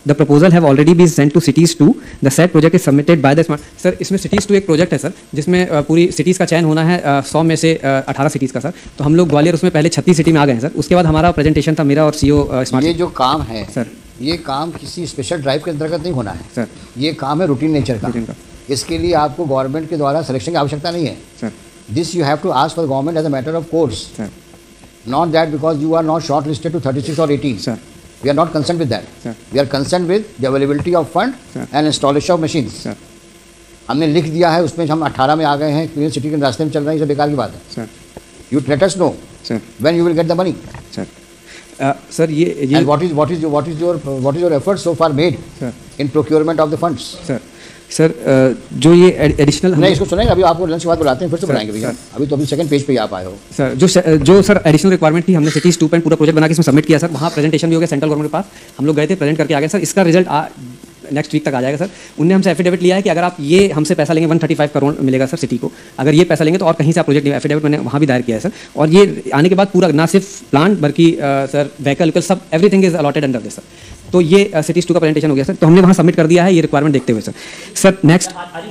the proposal have already been sent to cities two the set project is submitted by the smart. Sir इसमें cities two एक project है sir, जिसमें uh, पूरी cities का चयन होना है सौ uh, में से अठारह सिटीज़ का सर। तो हम लोग ग्वालियर उसमें पहले छत्तीस सिटी में आ गए हैं सर। उसके बाद हमारा प्रेजेंटेशन था मेरा और सी ओ स्मार्ट। ये जो काम है सर, ये काम किसी स्पेशल ड्राइव के अंतर्गत नहीं होना है सर। ये काम है रूटीन नेचर का। रूटीन का। इसके लिए आपको गवर्नमेंट के द्वारा सिलेक्शन की आवश्यकता नहीं है sir. This you have to ask for government as a matter of course, sir. Not that because you are not shortlisted to thirty six और eighteen. Sir we are not concern with that, sir. We are concern with the availability of fund sir. And installation of machines. Sir हमने लिख दिया है उसमें, हम अट्ठारह में आ गए हैं, क्लीन सिटी के रास्ते में चल रहे हैं, ये सब बेकार की बात है। Sir you let us know sir when you will get the money sir Uh, sir ये ये and what is what is your what is your what is your effort so far made Sir. in procurement of the funds? Sir sir uh, जो ये additional नहीं, इसको सुनेंगे, अभी आपको lunch के बाद बुलाते हैं, फिर से Sir, बुलाएंगे भैया। sir. अभी तो अभी सेकंड पेज पे ही आप आए हो। सर जो जो सर एडिशनल रिक्वायरमेंट थी, हमने सिटीज़ टू पॉइंट पूरा प्रोजेक्ट बना के इसमें सबमिट किया सर। वहाँ प्रेजेंटेशन भी हो गया सेंट्रल गवर्नमेंट के पास, हम लोग गए थे, प्रेजेंट करके आ गए सर। इसका रिजल्ट नेक्स्ट वीक तक आ जाएगा सर। उनने हमसे एफिडेविट लिया है कि अगर आप ये हमसे पैसा लेंगे एक सौ पैंतीस करोड़ मिलेगा सर सिटी को, अगर ये पैसा लेंगे तो और कहीं से आप प्रोजेक्ट एफिडेविट मैंने वहाँ भी दायर किया है सर। और ये आने के बाद पूरा ना सिर्फ प्लांट बल्कि सर व्हीकल सब everything is allotted under this sir. तो ये सिटीज़ टू का प्रेजेंटेशन हो गया सर, तो हमने वहाँ सबमिट कर दिया है ये रिक्वायरमेंट देखते हुए सर। सर नेक्स्ट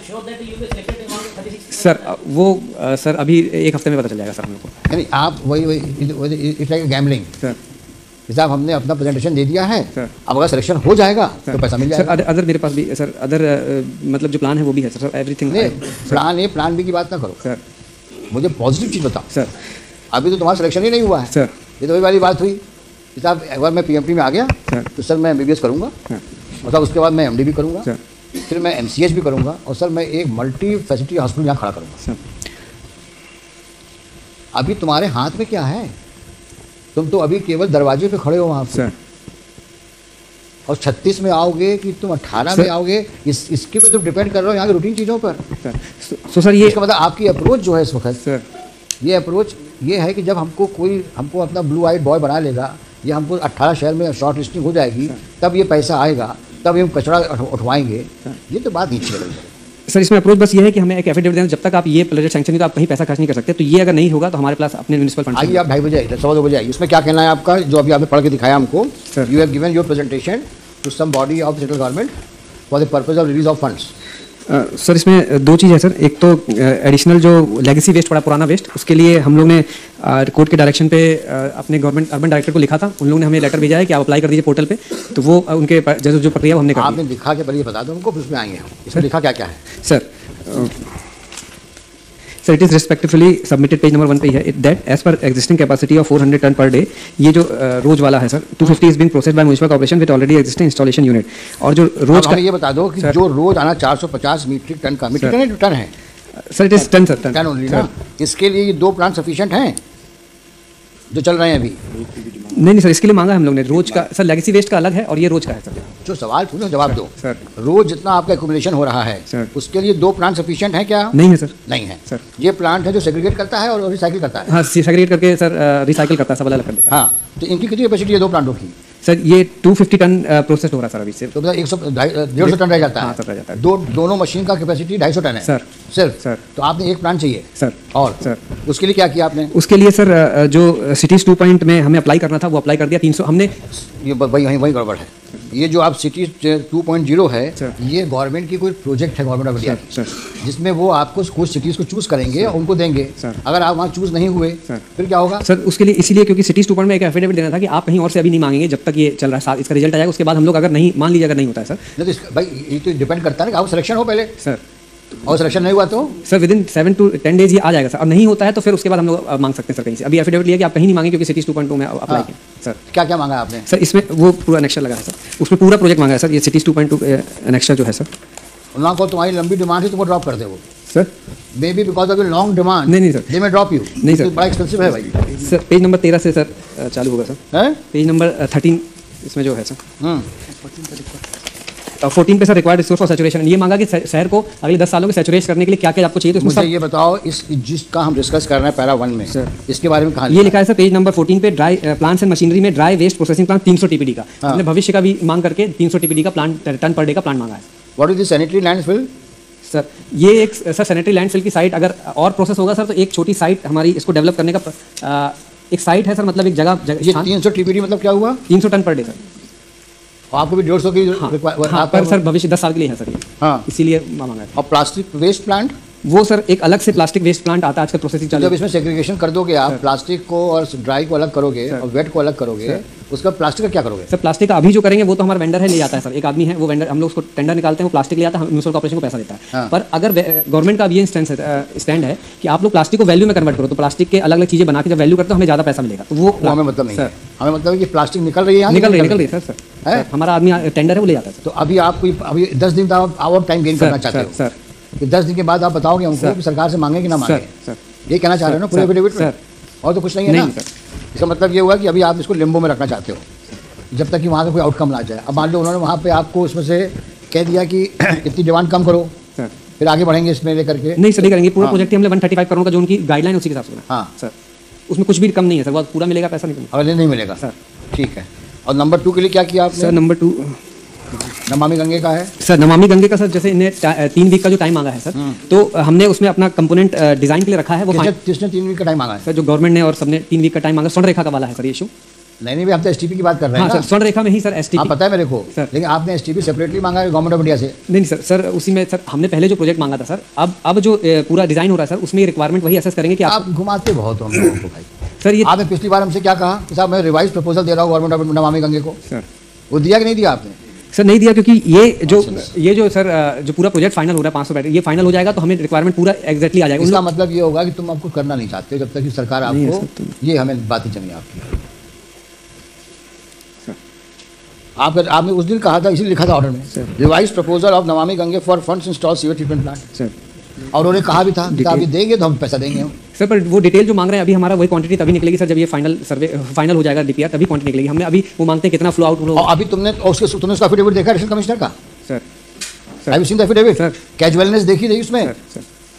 सर वो uh, सर अभी एक हफ्ते में पता चल जाएगा सर हम लोग को। यानी आप वही वही इट्स लाइक गैम्बलिंग सर। साहब हमने अपना प्रेजेंटेशन दे दिया है, सर। अब अगर सिलेक्शन हो जाएगा तो पैसा मिल जाएगा। सर अदर, अदर मेरे पास भी सर अदर मतलब जो प्लान है वो भी है सर, एवरीथिंग। नहीं, प्लान ए प्लान बी की बात ना करो सर, मुझे पॉजिटिव चीज़ बताओ सर। अभी तो तुम्हारा सिलेक्शन ही नहीं हुआ है सर। ये तो वही वाली बात हुई साहब, अगर मैं पीएमटी में आ गया सर। तो सर मैं एमबीबीएस करूँगा, मतलब उसके बाद मैं एमडी भी करूँगा, सर। फिर मैं एमसीएच भी करूँगा, और सर मैं एक मल्टी फैसिलिटी हॉस्पिटल यहाँ खड़ा करूँगा। सर अभी तुम्हारे हाथ में क्या है? तुम तो अभी केवल दरवाजे पे खड़े हो वहाँ पे। सर और छत्तीस में आओगे कि तुम अट्ठारह में आओगे, इस इसके पे तुम डिपेंड कर रहे हो यहाँ की रूटीन चीज़ों पर। सर सो सर ये इसका मतलब आपकी अप्रोच जो है इस वक्त, सर ये अप्रोच ये है कि जब हमको कोई हमको अपना ब्लू आइड बॉय बना लेगा, या हमको अट्ठारह शहर में शॉर्ट लिस्टिंग हो जाएगी, तब ये पैसा आएगा, तब हम कचरा उठवाएंगे, ये तो बात नीचे चलेगी। सर इसमें अप्रोच बस ये है कि हमें एक एफिडेविट देना, जब तक आप ये प्रोजेक्ट सैंक्शन नहीं तो आप कहीं पैसा खर्च नहीं कर सकते। तो ये अगर नहीं होगा तो हमारे पास अपने म्यूनिसिपल फंड आइए आप ढाई बजे आइए, सवा दो बजे आइए। इसमें क्या कहना है आपका, जो अभी आपने पढ़ के दिखाया हमको? Sir. You have given your presentation to some body of central government for the purpose of release of funds. Sir इसमें दो चीज़ है सर, एक तो एडिशनल जो लेगेसी वेस्ट पड़ा, पुराना वेस्ट, उसके लिए हम लोग ने कोर्ट के डायरेक्शन पे अपने गवर्नमेंट अर्बन डायरेक्टर को लिखा था। उन लोगों ने हमें लेटर भेजा है कि आप अप्लाई कर दीजिए पोर्टल पे, तो वो उनके जो जो प्रक्रिया हमने कर दी। आपने लिखा के पहले ये बता दो उनको, फिर उसमें आएंगे हम। इसमें लिखा क्या क्या है sir? Sir it is respectively submitted, page number one पे ही है, that as per existing capacity of four hundred ton per day. ये जो रोज वाला है sir, two fifty is being processed by municipal corporation with already existing installation unit. और जो रोज हमें ये बता दो कि जो रोज आना चार सौ पचास मीट्रिक टन का, मीट्रिक टन टन है sir, it is ton sir, ton only ना, इसके लिए ये दो प्लांट सफिशिएंट हैं जो चल रहे हैं अभी? नहीं नहीं सर, इसके लिए मांगा है हम लोग ने रोज का सर, लेगेसी वेस्ट का अलग है और ये रोज का है सर। जो सवाल पूछो जवाब दो सर। रोज जितना आपका एक्यूमुलेशन हो रहा है सर, उसके लिए दो प्लांट सफिशिएंट है क्या? नहीं है सर। नहीं है सर। ये प्लांट है जो सेग्रीगेट करता है और रिसाइकिल करता है। हाँ, सेग्रीगेट करके सर रिसाइकिल करता है, सब अलग कर देता है। हाँ, तो इनकी कितनी कैपेसिटी है दो प्लांटों की? सर ये टू फिफ्टी टन प्रोसेस हो रहा है सर अभी से। तो मतलब एक सौ डेढ़ सौ टन रह जाता है। हाँ सर, रह जाता है। दो दोनों मशीन का कैपेसिटी ढाई सौ टन है सर। सिर्फ सर। तो आपने एक प्लांट चाहिए सर। और सर उसके लिए क्या किया आपने? उसके लिए सर जो सिटीज टू पॉइंट में हमें अप्लाई करना था वो अप्लाई कर दिया, तीन सौ हमने। ये वही वही वही गड़बड़ है। ये जो आप सिटी टू पॉइंट जीरो है, सर। ये गवर्नमेंट की कोई प्रोजेक्ट है government of India sir, sir. जिसमें वो आपको कुछ सिटीज़ को चूज़ करेंगे और उनको देंगे। सर। अगर आप वहाँ चूज़ नहीं हुए सर। फिर क्या होगा? सर उसके लिए इसीलिए क्योंकि सिटीज टू पॉइंट में एक एफिडेविट देना था कि आप कहीं और से अभी नहीं मांगेंगे जब तक ये चल रहा है, इसका रिजल्ट आ जाएगा उसके बाद हम लोग अगर नहीं मान लीजिए अगर नहीं होता है सर। नहीं तो इस- भाई ये तो डिपेंड करता है ना कि आप सिलेक्शन हो पहले, सर और सिलेक्शन नहीं हुआ तो sir within seven to ten days ये आ जाएगा सर। अब नहीं होता है तो फिर उसके बाद हम लोग मांग सकते हैं सर कहीं से। अभी एफिडेविट लिया कि आप कहीं नहीं मांगे क्योंकि सिटीज टू पॉइंट टू में अप्लाई हाँ। किया सर। क्या क्या मांगा आपने? सर इसमें वो पूरा एनेक्स्चर लगा है सर, उसमें पूरा प्रोजेक्ट मांगा है सर। ये cities two point two annexure जो है सर, उन्होंने को तुम्हारी लंबी डिमांड है तो वो ड्रॉप कर दे वो, sir maybe because of your long demand. नहीं, नहीं, sir. They may drop you. नहीं, सर। बड़ा एक्सपेंसिव है भाई। सर पेज नंबर तेरह से सर अ, चालू होगा सर, हैं? पेज नंबर थर्टीन इसमें जो है सर हम्म फोर्टीन पे sir required resource for saturation. ये मांगा कि शह- शहर को अगले दस सालों के सैचुरेट करने के लिए क्या क्या आपको चाहिए, तो उसमें मुझे सब ये बताओ, इस जिसका हम डिस्कस कर रहे हैं पैरा वन में, सर। इसके बारे में कहा ये लिखा है सर पेज नंबर फोर्टीन पे, ड्राई प्लांट्स एंड मशीनरी में ड्राई वेस्ट प्रोसेसिंग प्लांट तीन सौ टीपीडी का। हाँ। हमने भविष्य का भी मांग करके तीन सौ टीपीडी का प्लांट टन पर डे का प्लांट मांगा है what is the sanitary landfill? Sir. ये एक सर सैनिटरी लैंडफिल की साइट अगर और प्रोसेस होगा सर तो एक छोटी साइट हमारी इसको डेवलप करने का अ, एक साइट है सर, मतलब एक जगह ये तीन सौ टीपीडी मतलब क्या हुआ? तीन सौ टन पर डे सर। और आपको भी डेढ़ सौ की हाँ, रिक्वा- हाँ, आपका- पर सर भविष्य दस साल के लिए है सर ये, हाँ इसीलिए मांगा है। और प्लास्टिक वेस्ट प्लांट वो सर एक अलग से प्लास्टिक वेस्ट प्लांट आता है आजकल, प्रोसेसिंग चालू जब है। इसमें सेग्रीगेशन कर दोगे आप, प्लास्टिक को और ड्राई को अलग करोगे और वेट को अलग करोगे, उसका प्लास्टिक का क्या करोगे? सर प्लास्टिक का अभी जो करेंगे वो तो हमारा वेंडर है, ले जाता है सर, एक आदमी है वो वेंडर, हम लोग उसको टेंडर निकालते हैं, वो प्लास्टिक ले आता है, म्यूनिसिपल कॉर्पोरेशन को पैसा देता है। हाँ। पर अगर गवर्नमेंट का अब ये इंस्टेंस है, स्टैंड है कि आप लोग प्लास्टिक को वैल्यू में कन्वर्ट करो, तो प्लास्टिक के अलग अलग चीजें बना के जब वैल्यू करते हो हमें ज्यादा पैसा मिलेगा, तो वो वो हमें मतलब नहीं सर, है, हमें मतलब है कि प्लास्टिक निकल रही है यहाँ, निकल रही है निकल रही है सर सर है? सर, हमारा आदमी टेंडर है वो ले जाता है सर। तो अभी आप कोई अभी दस दिन का आप और टाइम गेन करना सर चाहते सर हो सर कि दस दिन के बाद आप बताओगे हमको सर। कि सरकार से मांगे कि ना मांगे, सर सर ये कहना चाह रहे हो ना पूरे सर, एफिडेविट में? सर। और तो कुछ नहीं है नहीं, ना? सर। इसका मतलब ये हुआ कि अभी आप इसको लिम्बो में रखना चाहते हो जब तक कि वहाँ का कोई आउटकम ना आ जाए। अब मान लो उन्होंने वहाँ पे आपको उसमें से कह दिया कि इतनी डिमांड कम करो, सर फिर आगे बढ़ेंगे इसमें लेकर के। नहीं सर नहीं करेंगे, पूरा हाँ। प्रोजेक्ट ही हमने एक सौ पैंतीस करोड़ का जो उनकी गाइडलाइन उसी के हिसाब से बना हाँ सर, उसमें कुछ भी कम नहीं है सर, वो पूरा मिलेगा पैसा नहीं कम। अगले नहीं मिलेगा सर ठीक है। और नंबर टू के लिए क्या किया सर आपने? नंबर टू नमामि गंगे का है, सर नमामि गंगे का सर जैसे इन्हें टा- तीन वीक का जो टाइम मांगा है सर, तो हमने उसमें अपना कंपोनेंट डिजाइन के लिए रखा है, वो किसने फाइन- किसने तीन वीक का टाइम मांगा है? सर जो गवर्नमेंट ने और सबने तीन वीक का टाइम मांगा, स्वर्ण रेखा का वाला है सर ये इशू। नहीं नहीं, हम तो एसटीपी की बात कर रहे हाँ हैं सर ना। स्वर्ण रेखा में ही सर एस हाँ पता है मेरे को, सर। लेकिन आपने एसटीपी सेपरेटली मांगा है गवर्नमेंट ऑफ इंडिया से? नहीं नहीं सर सर उसी में सर हमने पहले जो प्रोजेक्ट मांगा था सर, अब अब जो ए, पूरा डिजाइन हो रहा है सर उसमें रिक्वायरमेंट वही असेस करेंगे कि आप आप घुमाते बहुत हो हम लोगों को भाई। सर ये आपने पिछली बार हमसे क्या कहा कि साहब मैं रिवाइज प्रपोजल दे रहा हूँ गवर्नमेंट ऑफ नमामि गंगे को, सर वो दिया कि नहीं दिया आपने? सर नहीं दिया, क्योंकि ये जो ये जो सर अ, जो पूरा प्रोजेक्ट फाइनल हो रहा है पाँच सौ बैटरी, ये फाइनल हो जाएगा तो हमें रिक्वायरमेंट पूरा एग्जैक्टली आ जाएगा। उन इसका लोग- मतलब ये होगा कि तुम आपको करना नहीं चाहते जब तक कि सरकार नहीं है आपको, सर, तुम- ये हमें बात ही चली आपकी। आपका आपने उस दिन कहा था, इसी लिखा था ऑर्डर में, sir. Revise proposal of Namami Gange for funds install sewer treatment plant, sir और उन्होंने कहा भी था कि डिटेल- अभी देंगे तो हम पैसा देंगे हम। सर पर वो डिटेल जो मांग रहे हैं अभी हमारा वही क्वांटिटी तभी निकलेगी सर जब ये फाइनल सर्वे फाइनल हो जाएगा डीपीआर, तभी क्वांटिटी निकलेगी। हमने अभी वो मांगते हैं कितना फ्लो आउट हो और अभी तुमने और उसके तुमने उसका एफिडेविट देखा एडिशनल कमिश्नर का? Sir have you seen the affidavit? Sir. Casualness देखी थी उसमें? सर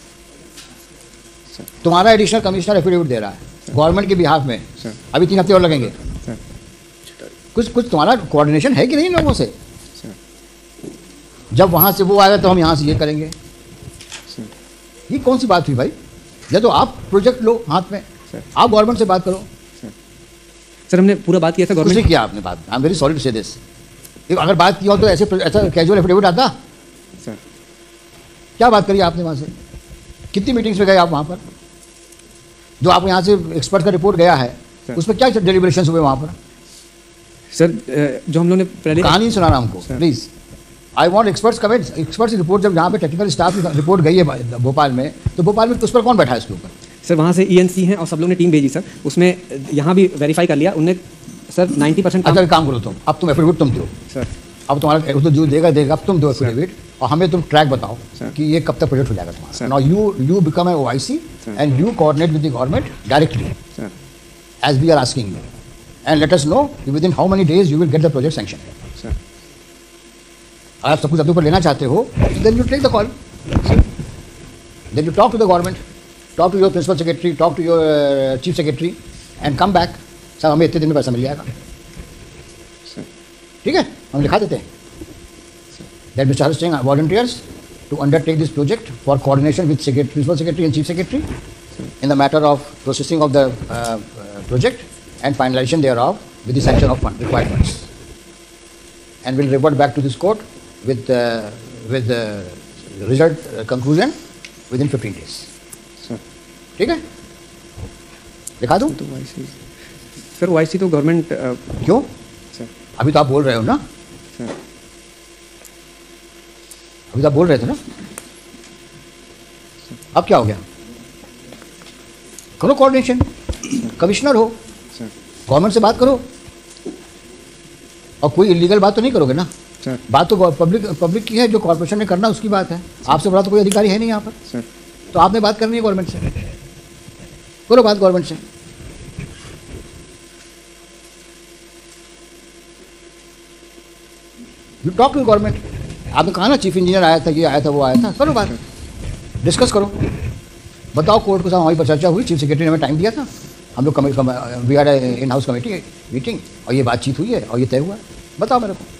सर तुम्हारा एडिशनल कमिश्नर एफिडेविट दे रहा है गवर्नमेंट के बिहाफ में, सर। अभी तीन हफ्ते और लगेंगे। सर कुछ कुछ तुम्हारा कोऑर्डिनेशन है कि नहीं लोगों से? सर जब वहाँ से वो आएगा तो हम यहाँ से ये करेंगे, सर ये कौन सी बात हुई भाई? या तो आप प्रोजेक्ट लो हाथ में, सर। आप गवर्नमेंट से बात करो। सर हमने पूरा बात किया था कुछ नहीं गवर्नमेंट। किया आपने बात, I am very sorry to say this. अगर बात की हो तो ऐसे ऐसा कैजुअल एफिडेविट आता? सर क्या बात करी आपने वहाँ से? कितनी मीटिंग्स में गए आप वहाँ पर? जो आप यहाँ से एक्सपर्ट का रिपोर्ट गया है सर। उसमें क्या डेलिब्रेशन हुए वहाँ पर? सर अ, जो हम लोग ने पहले कहानी सुनाना हमको sir. Please. I want experts comments, experts report. जब यहाँ पे टेक्निकल स्टाफ की रिपोर्ट गई है भोपाल में, तो भोपाल में उस पर कौन बैठा है इसके ऊपर? सर वहाँ से ईएनसी हैं और सब लोग ने टीम भेजी सर, उसमें यहाँ भी वेरीफाई कर लिया उनने सर नाइन्टी परसेंट। अच्छा एक काम करो तुम, अब तुम एफिडेविट तुम दो, सर अब तुम्हारा तो जो देगा देगा, अब तुम दो एफिडेविट और हमें तुम ट्रैक बताओ सर। कि ये कब तक प्रोजेक्ट हो जाएगा तुम्हारा। Sir. Now you you become a OIC sir. And you coordinate with the government directly sir as we are asking you, and let us know within how many days you will get the project sanctioned. Sir अगर आप सब कुछ अपने ऊपर लेना चाहते हो, then you take the call. Then you talk to the government, talk to your principal secretary, talk to your uh, chief secretary, and come back. Sir हमें इतने दिन में पैसा मिल जाएगा, सर ठीक है? हम लिखा देते हैं that Mister Harsh Singh volunteers to undertake this project for coordination with secretary, principal secretary and chief secretary in the matter of processing of the uh, uh, project and finalization thereof with the sanction of fund, required funds, and will revert back to this court with uh, with the result uh, conclusion within fifteen days. Sir ठीक है? दिखा दूँ? तो VC sir VC तो government क्यों? Sir अभी तो आप बोल रहे हो ना, सर अभी तो आप बोल रहे थे ना, अब क्या हो गया? करो कोऑर्डिनेशन, कमिश्नर हो, सर गवर्नमेंट से बात करो, और कोई इलीगल बात तो नहीं करोगे ना? सर बात तो पब्लिक पब्लिक की है, जो कॉर्पोरेशन ने करना उसकी बात है। आपसे बड़ा तो कोई अधिकारी है नहीं यहाँ पर, सर तो आपने बात करनी है गवर्नमेंट से, करो बात गवर्नमेंट से। You talk to government. आपने कहा ना चीफ इंजीनियर आया था, ये आया था, वो आया था, करो बात, डिस्कस करो, बताओ कोर्ट को साहब हमारी पर चर्चा हुई, चीफ सेक्रेटरी ने हमें टाइम दिया था, हम लोग we are in house committee meeting और ये बातचीत हुई है और ये तय हुआ है, बताओ मेरे को।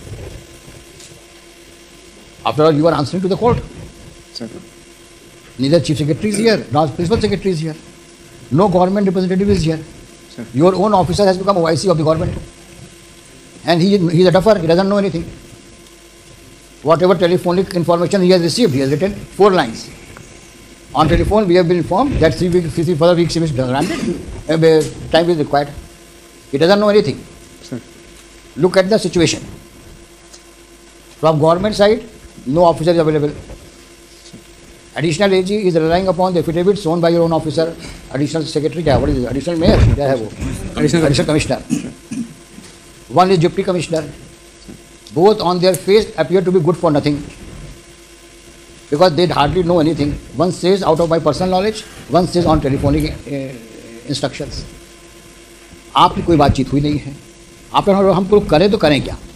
After all you are answering to the court, sir neither chief secretary is here, nor principal secretary is here, no government representative is here, Sir. your own officer has become O I C of the government. and he he is a duffer. He doesn't know anything. Whatever telephonic information he has received, he has written four lines. On telephone, we have been informed that three weeks, three further weeks is granted. Uh, time is required. He doesn't know anything. Sir. Look at the situation. From government side, no officer is available. Additional A G is relying upon the affidavit shown by your own officer. Additional secretary, क्या what is it? Additional mayor, क्या है वो? Additional- Additional commissioner. One is deputy commissioner. Both on their face appear to be good for nothing, because they hardly know anything. One says out of my personal knowledge, one says on telephonic uh, instructions. आपकी कोई बातचीत हुई नहीं है. आप हम proof करें तो करें क्या?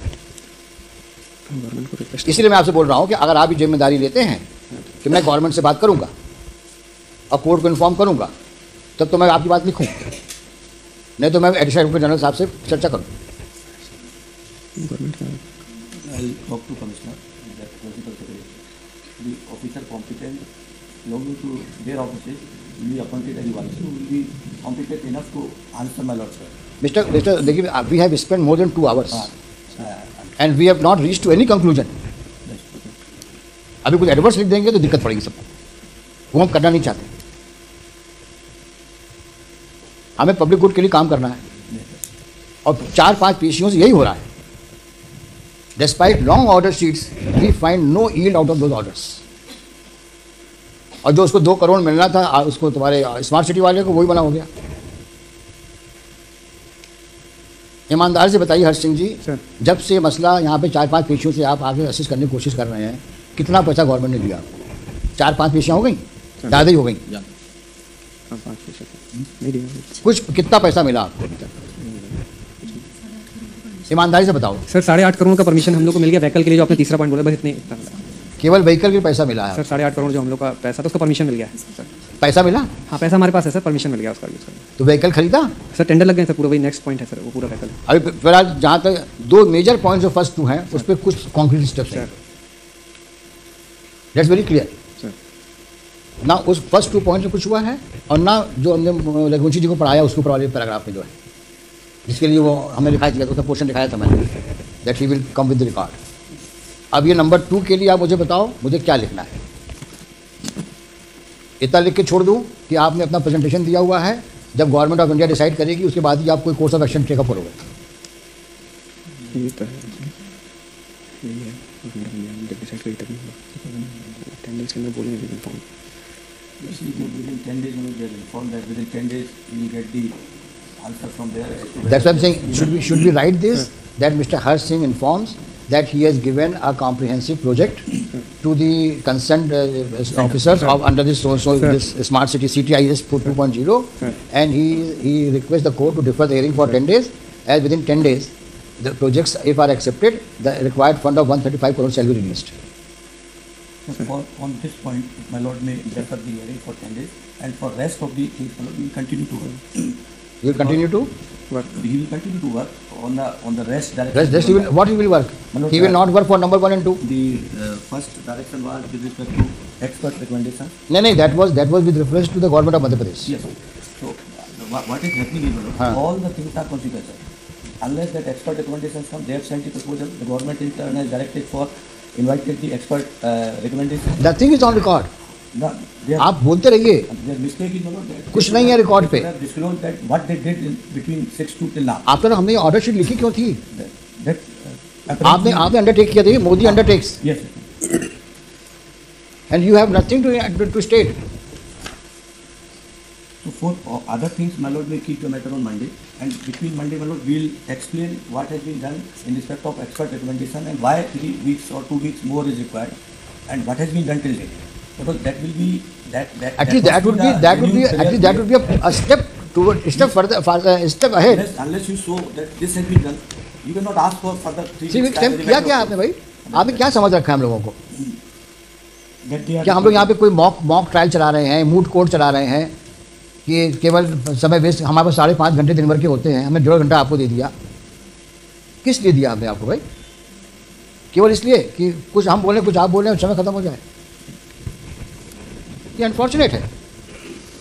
इसलिए मैं आपसे बोल रहा हूँ कि अगर आप ये जिम्मेदारी लेते हैं कि मैं गवर्नमेंट से बात करूँगा और कोर्ट को इन्फॉर्म करूँगा, तब तो मैं आपकी बात लिखूँ, नहीं तो मैं एडिशनल एडवोकेट जनरल साहब से चर्चा करूँ. I'll talk to Commissioner, that Principal Secretary. The officer competent, belonging to their offices, will be appointed as one, who will be competent enough to answer my lord's question. Mister Mister देखिए, we have spent more than two hours हाँ, हाँ, and we have not reached to any conclusion. अभी कुछ adverse लिख देंगे तो दिक्कत पड़ेगी सबको. वो हम करना नहीं चाहते. हमें पब्लिक गुड के लिए काम करना है और चार पांच पेशियों से यही हो रहा है. Despite long order sheets, we find no yield out of those orders. और जो उसको दो करोड़ मिलना था उसको तुम्हारे स्मार्ट सिटी वाले को वही बना हो गया. ईमानदार से बताइए हर्ष सिंह जी, सर. जब से मसला यहाँ पे चार पांच पेशियों से आप आगे असिस्ट करने की कोशिश कर रहे हैं, कितना पैसा गवर्नमेंट ने दिया? चार पांच पेशियाँ हो गई, ज़्यादा ही हो गई. हाँ, पाँच प्रतिशत नहीं दिया कुछ कितना पैसा मिला आपको अभी तक? ईमानदारी से बताओ. सर. साढ़े आठ करोड़ का परमिशन हम लोग को मिल गया व्हीकल के लिए, जो आपने तीसरा पॉइंट बोला, बस इतने इतना मिला. केवल व्हीकल के पैसा मिला है? सर साढ़े आठ करोड़ जो हम लोग का पैसा था उसका परमिशन मिल गया है सर. पैसा मिला? हाँ, पैसा हमारे पास है सर, परमिशन मिल गया उसका यूज़ करने. तो व्हीकल खरीदा? सर टेंडर लग गए सर, पूरा वही नेक्स्ट पॉइंट है सर, वो पूरा व्हीकल है. अभी फिलहाल जहाँ तक दो मेजर पॉइंट जो फर्स्ट टू हैं उस पर कुछ कॉन्क्रीट स्टेप्स हैं. That's very clear. सर ना उस फर्स्ट टू पॉइंट में कुछ हुआ है और ना जो हमने रघुवंशी जी को पढ़ाया उसके ऊपर वाले पैराग्राफ में जो है, जिसके लिए वो हमें दिखाई दिया, उसका पोर्शन दिखाया था मैंने, that he will come with record. अब ये नंबर टू के लिए आप मुझे बताओ मुझे क्या लिखना है. इतना लिख के छोड़ दूँ कि आपने अपना प्रेजेंटेशन दिया हुआ है, जब गवर्नमेंट ऑफ इंडिया डिसाइड करेगी उसके बाद ही आप कोई कोर्स ऑफ एक्शन टेकअप करोगे. ये तो है, यही है, जब डिसाइड करी तभी टेन डेज के अंदर बोलेंगे inform. Within ten days, you know, they are informed that within ten days you will get the answer from there. That's what I'm saying. Should we should we write this that Mister Harsh Singh informs that he has given a comprehensive project to the concerned uh, officers of under this so, so this smart city C T I S two point oh, and he he requests the court to defer the hearing for ten days, as within ten days the projects, if are accepted, the required fund of one thirty-five crore shall be released. So for, on this point, my lord may defer the hearing for ten days, and for rest of the things, my lord, we will continue to work. You will continue to work. He will continue to work on the on the rest direction. rest, rest he will, what he will work? He will not work for number one and two. The uh, first direction was with respect to expert recommendation. No, no, that was that was with reference to the government of Madhya Pradesh. Yes. So uh, what, what is happening is, my lord, Huh. all the things are consequential. Unless that expert recommendations come, they have sent the proposal. The government in turn has directed for invited the expert uh, recommendation. That thing is on record. No, they have, आप बोलते रहिए, their mistake is, my lord, that कुछ नहीं है record पे. they have disclosed that what they did in between six to till now. आपने तो हमने ऑर्डर शीट लिखी क्यों थी? That, that uh, आपने apparently- आपने अंडरटेक किया था, Modi undertakes, Yes. Sir. And you have nothing to to state. So for uh, other things, my lord, may keep the matter on Monday, and between Monday, my lord, we'll explain what has been done in respect of expert recommendation and why three weeks or two weeks more is required, and what has been done till date. Because that will be that that. At least that would be that would be at least that would be a, a step toward step further further step ahead. Unless, unless you show that this has been done, you cannot ask for further three See, weeks. step किया क्या आपने भाई? आपने क्या समझ रखा है हम लोगों को? That they are क्या हम लोग यहाँ पे कोई मॉक मॉक ट्रायल चला रहे हैं, मूड कोर्ट चला रहे हैं कि केवल समय वेस्ट? हमारे पास साढ़े पाँच घंटे दिन भर के होते हैं, हमने डेढ़ घंटा आपको दे दिया. किस लिए दिया हमने आपको भाई? केवल इसलिए कि कुछ हम बोले कुछ आप बोले समय खत्म हो जाए. ये अनफॉर्चुनेट है.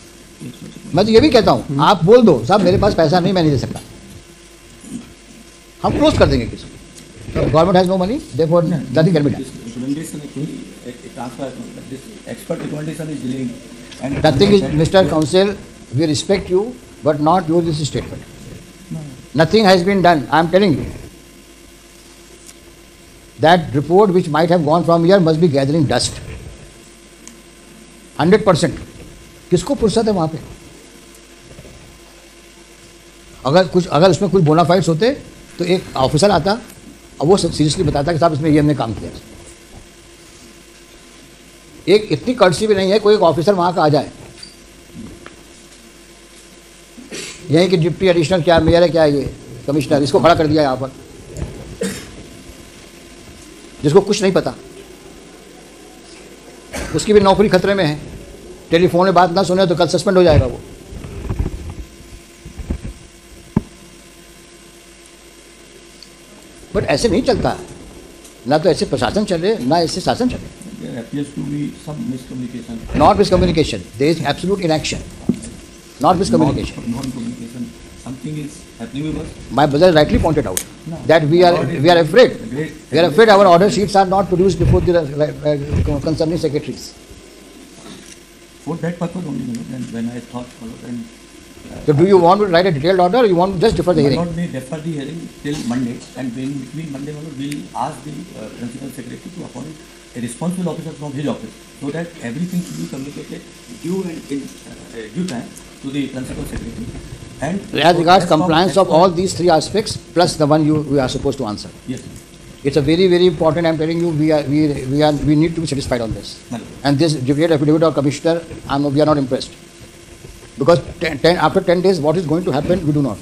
मैं तो ये भी कहता हूँ, आप बोल दो साहब मेरे पास पैसा नहीं, मैं नहीं दे सकता. हम क्लोज कर देंगे किसी government has no money therefore nothing can be done. Recommendation actually, a, a transfer, this expert recommendation is delaying. And Nothing is, Mister Counsel, we respect you, but not use this statement. No. Nothing has been done, I am telling you. That report which might have gone from here must be gathering dust. Hundred percent. किसको फुर्सत है वहाँ पे? अगर कुछ अगर उसमें कुछ बोनाफाइड्स होते तो एक ऑफिसर आता और वो सीरियसली बताता कि साहब इसमें ये हमने काम किया. एक इतनी कर्टसी भी नहीं है कोई एक ऑफिसर वहाँ का आ जाए, यहीं कि डिप्टी एडिशनल क्या मेयर है क्या ये कमिश्नर, इसको खड़ा कर दिया यहाँ पर, जिसको कुछ नहीं पता, उसकी भी नौकरी खतरे में है. टेलीफोन में बात ना सुने तो कल सस्पेंड हो जाएगा वो. बट ऐसे नहीं चलता, ना तो ऐसे प्रशासन चले ना ऐसे शासन चले. there appears to be some miscommunication. Not miscommunication, there is absolute inaction, not miscommunication. Non- Non-communication. Something is happening with us. My brother rightly pointed out No. that we are we are afraid. Great. We are afraid our order sheets are not produced before the uh, uh, concerning secretaries. For that purpose only, you know, when, when I thought, you know, when So do you want to write a detailed order or you want to just defer the my hearing? lord may defer the hearing till Monday, and in between Monday, you know, we'll ask the uh, principal secretary to appoint a responsible officer from his office, so that everything should be communicated due and in uh, due time to the principal secretary. And As regards as per- compliance as of per- all these three aspects plus the one you we are supposed to answer. Yes, It's a very very important. I am telling you, we are we we are we need to be satisfied on this. my lord. And this deputy affidavit or commissioner, I'm, we are not impressed. Because ten, ten, after ten days, what is going to happen, we do not.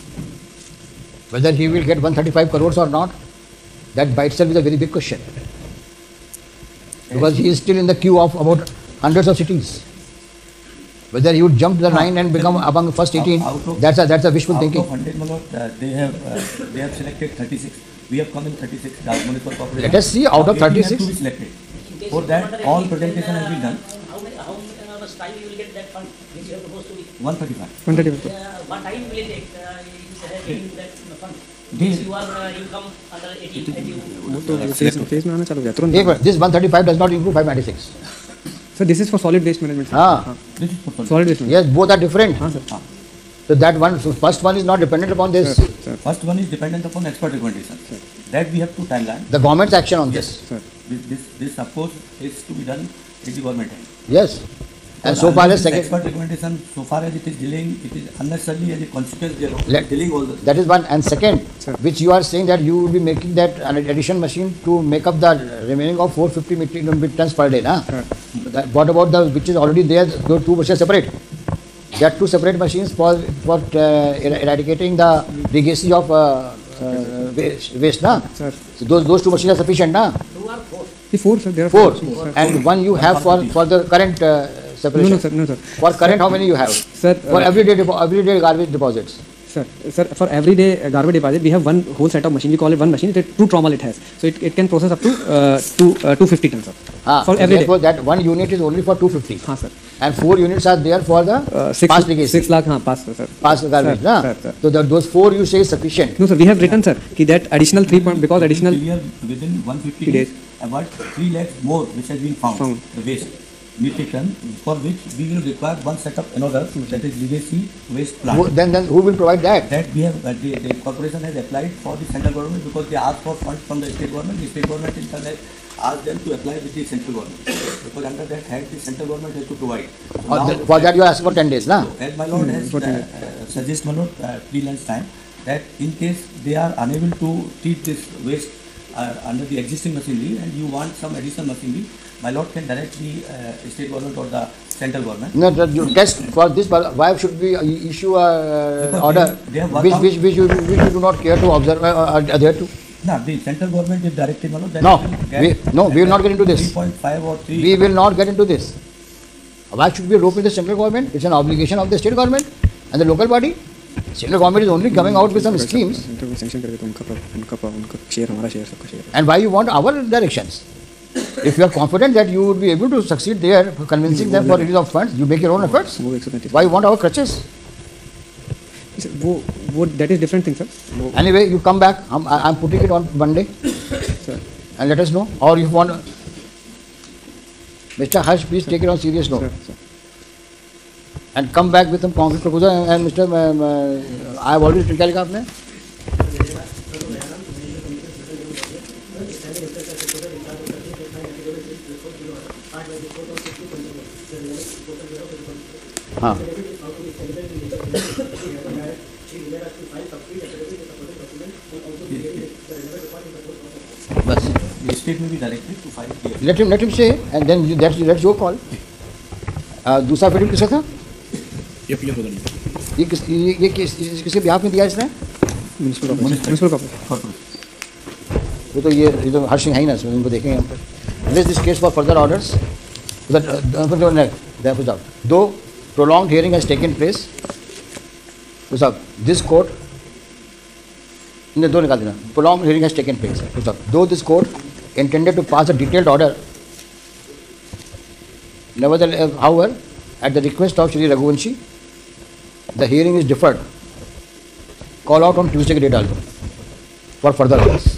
Whether he will get one hundred thirty-five crores or not, that by itself is a very big question. Because he is still in the queue of about hundreds of cities. Whether he would jump the line and become among the first eighteen, Out of- that's a, that's a wishful Out thinking. of hundred, my lord, uh, they have uh, they have selected thirty-six. We have come in thirty-six. That's municipal corporation. Let us see, out of Now, eighteen have thirty-six. to be selected. For that, all presentation has been done. How many, how much time you will get that fund which you are supposed to be? one thirty-five. one thirty. Uh, what time will it take? Uh, is getting that fund. They- If you are uh, you come under eighteen and you. वो तो phase phase में आना चालू हो गया तुरंत. एक minute, this one thirty-five does not include five ninety-six. Sir this is for solid waste management. हाँ. This is for solid waste. Yes, both are different. हाँ sir. So that one, so first one is not dependent upon this. Sir First one is dependent upon expert recommendation. That we have to timeline. The government's action on this. Sir. This, this, this of course is to be done in the government hand. Yes. And so Unless far as this second, expert recommendation, so far as it is delaying, it is unnecessarily as a consequence thereof, Let- delaying all the. that is one. And second, Sir. which you are saying that you will be making that an addition machine to make up the remaining of four hundred fifty metric metric tons per day, na? That, what about the which is already there? Those two machines separate. There are two separate machines for for uh, er- eradicating the legacy of uh, uh, waste, waste, na? Sir. So those those two machines are sufficient, na? Two or four. ये four sir. There Four. Sir. And one you have for for the current uh, no separation. No sir no sir. For current, how many you have? Sir, For uh, everyday depo- everyday garbage deposits. Sir, sir, for every day uh, garbage deposit, we have one whole set of machine. We call it one machine. It is two trommel it has, so it, it can process up to uh, two uh, two fifty tons. Sir. Ah, For so every day. therefore that one unit is only for two fifty. हाँ sir. And four units are there for the Uh, six past legacy. six lakh हाँ pass sir. Past garbage, Sir, na? sir, sir. So that those four you say is sufficient. No sir, we have written sir कि that additional three point because additional Clear within one hundred fifty days. days, about three lakhs more which has been found, Found. the waste, metric ton, for which we will require one set of another, that is legacy waste Who, plant. then then who will provide that? That we have, uh, the, the corporation has applied for the central government because they asked for funds from the state government. The state government in turn has asked them to apply with the central government, because under that head the central government has to provide. So Or now- the- for that you are asking for ten days, na? As my lord has uh, uh, suggest, my lord, uh, pre-lunch time, that in case they are unable to treat this waste uh, under the existing machinery and you want some additional machinery, my lord can direct the uh, state government or the central government. No, that you test for this. but Why should we uh, issue a uh, Because order they- they have worked which out- which which you, which you do not care to observe uh, uh, adhere to? No, the central government is directed, my lord. that No, will we- get- no, we will not get into this. three point five or three. We will not get into this. Why should we rope in the central government? It's an obligation of the state government and the local body. Central government is only coming out with some schemes. Sanction करके तो उनका pro- उनका pro- उनका share हमारा share सबका share. And why you want our directions? If you are confident that you would be able to succeed there, convincing them for release of funds, you make your own efforts. वो एक सौ तैंतीस. Why you want our crutches? वो वो that is different thing sir. Anyway, you come back. I'm, I'm putting it on Monday. Sir. And let us know. Or if you want, Mister Harsh, please take it on serious note. Sir, sir. And come back with some concrete proposal. And Mister Um, uh, I have already क्या लिखा आपने? हाँ. बस. The state may be directed to file P F. Let him let him say, and then you, that's that's your call. Uh, दूसरा film किसका था? ये PM होगा नहीं. ये किस ये ये किस किसके बिहाफ में दिया इसने? Municipal municipal corporation. वो तो ये ये तो हर सिंह है ही ना, इनको देखेंगे हम पर. List this case for further orders. That though prolonged hearing has taken place, this court ने दो निकाल देना. Prolonged hearing has taken place. Though this court intended to pass a detailed order, nevertheless, however, at the request of Shri Raghuvanshi, the hearing is deferred. Call out on Tuesday के date डाल दो for further orders.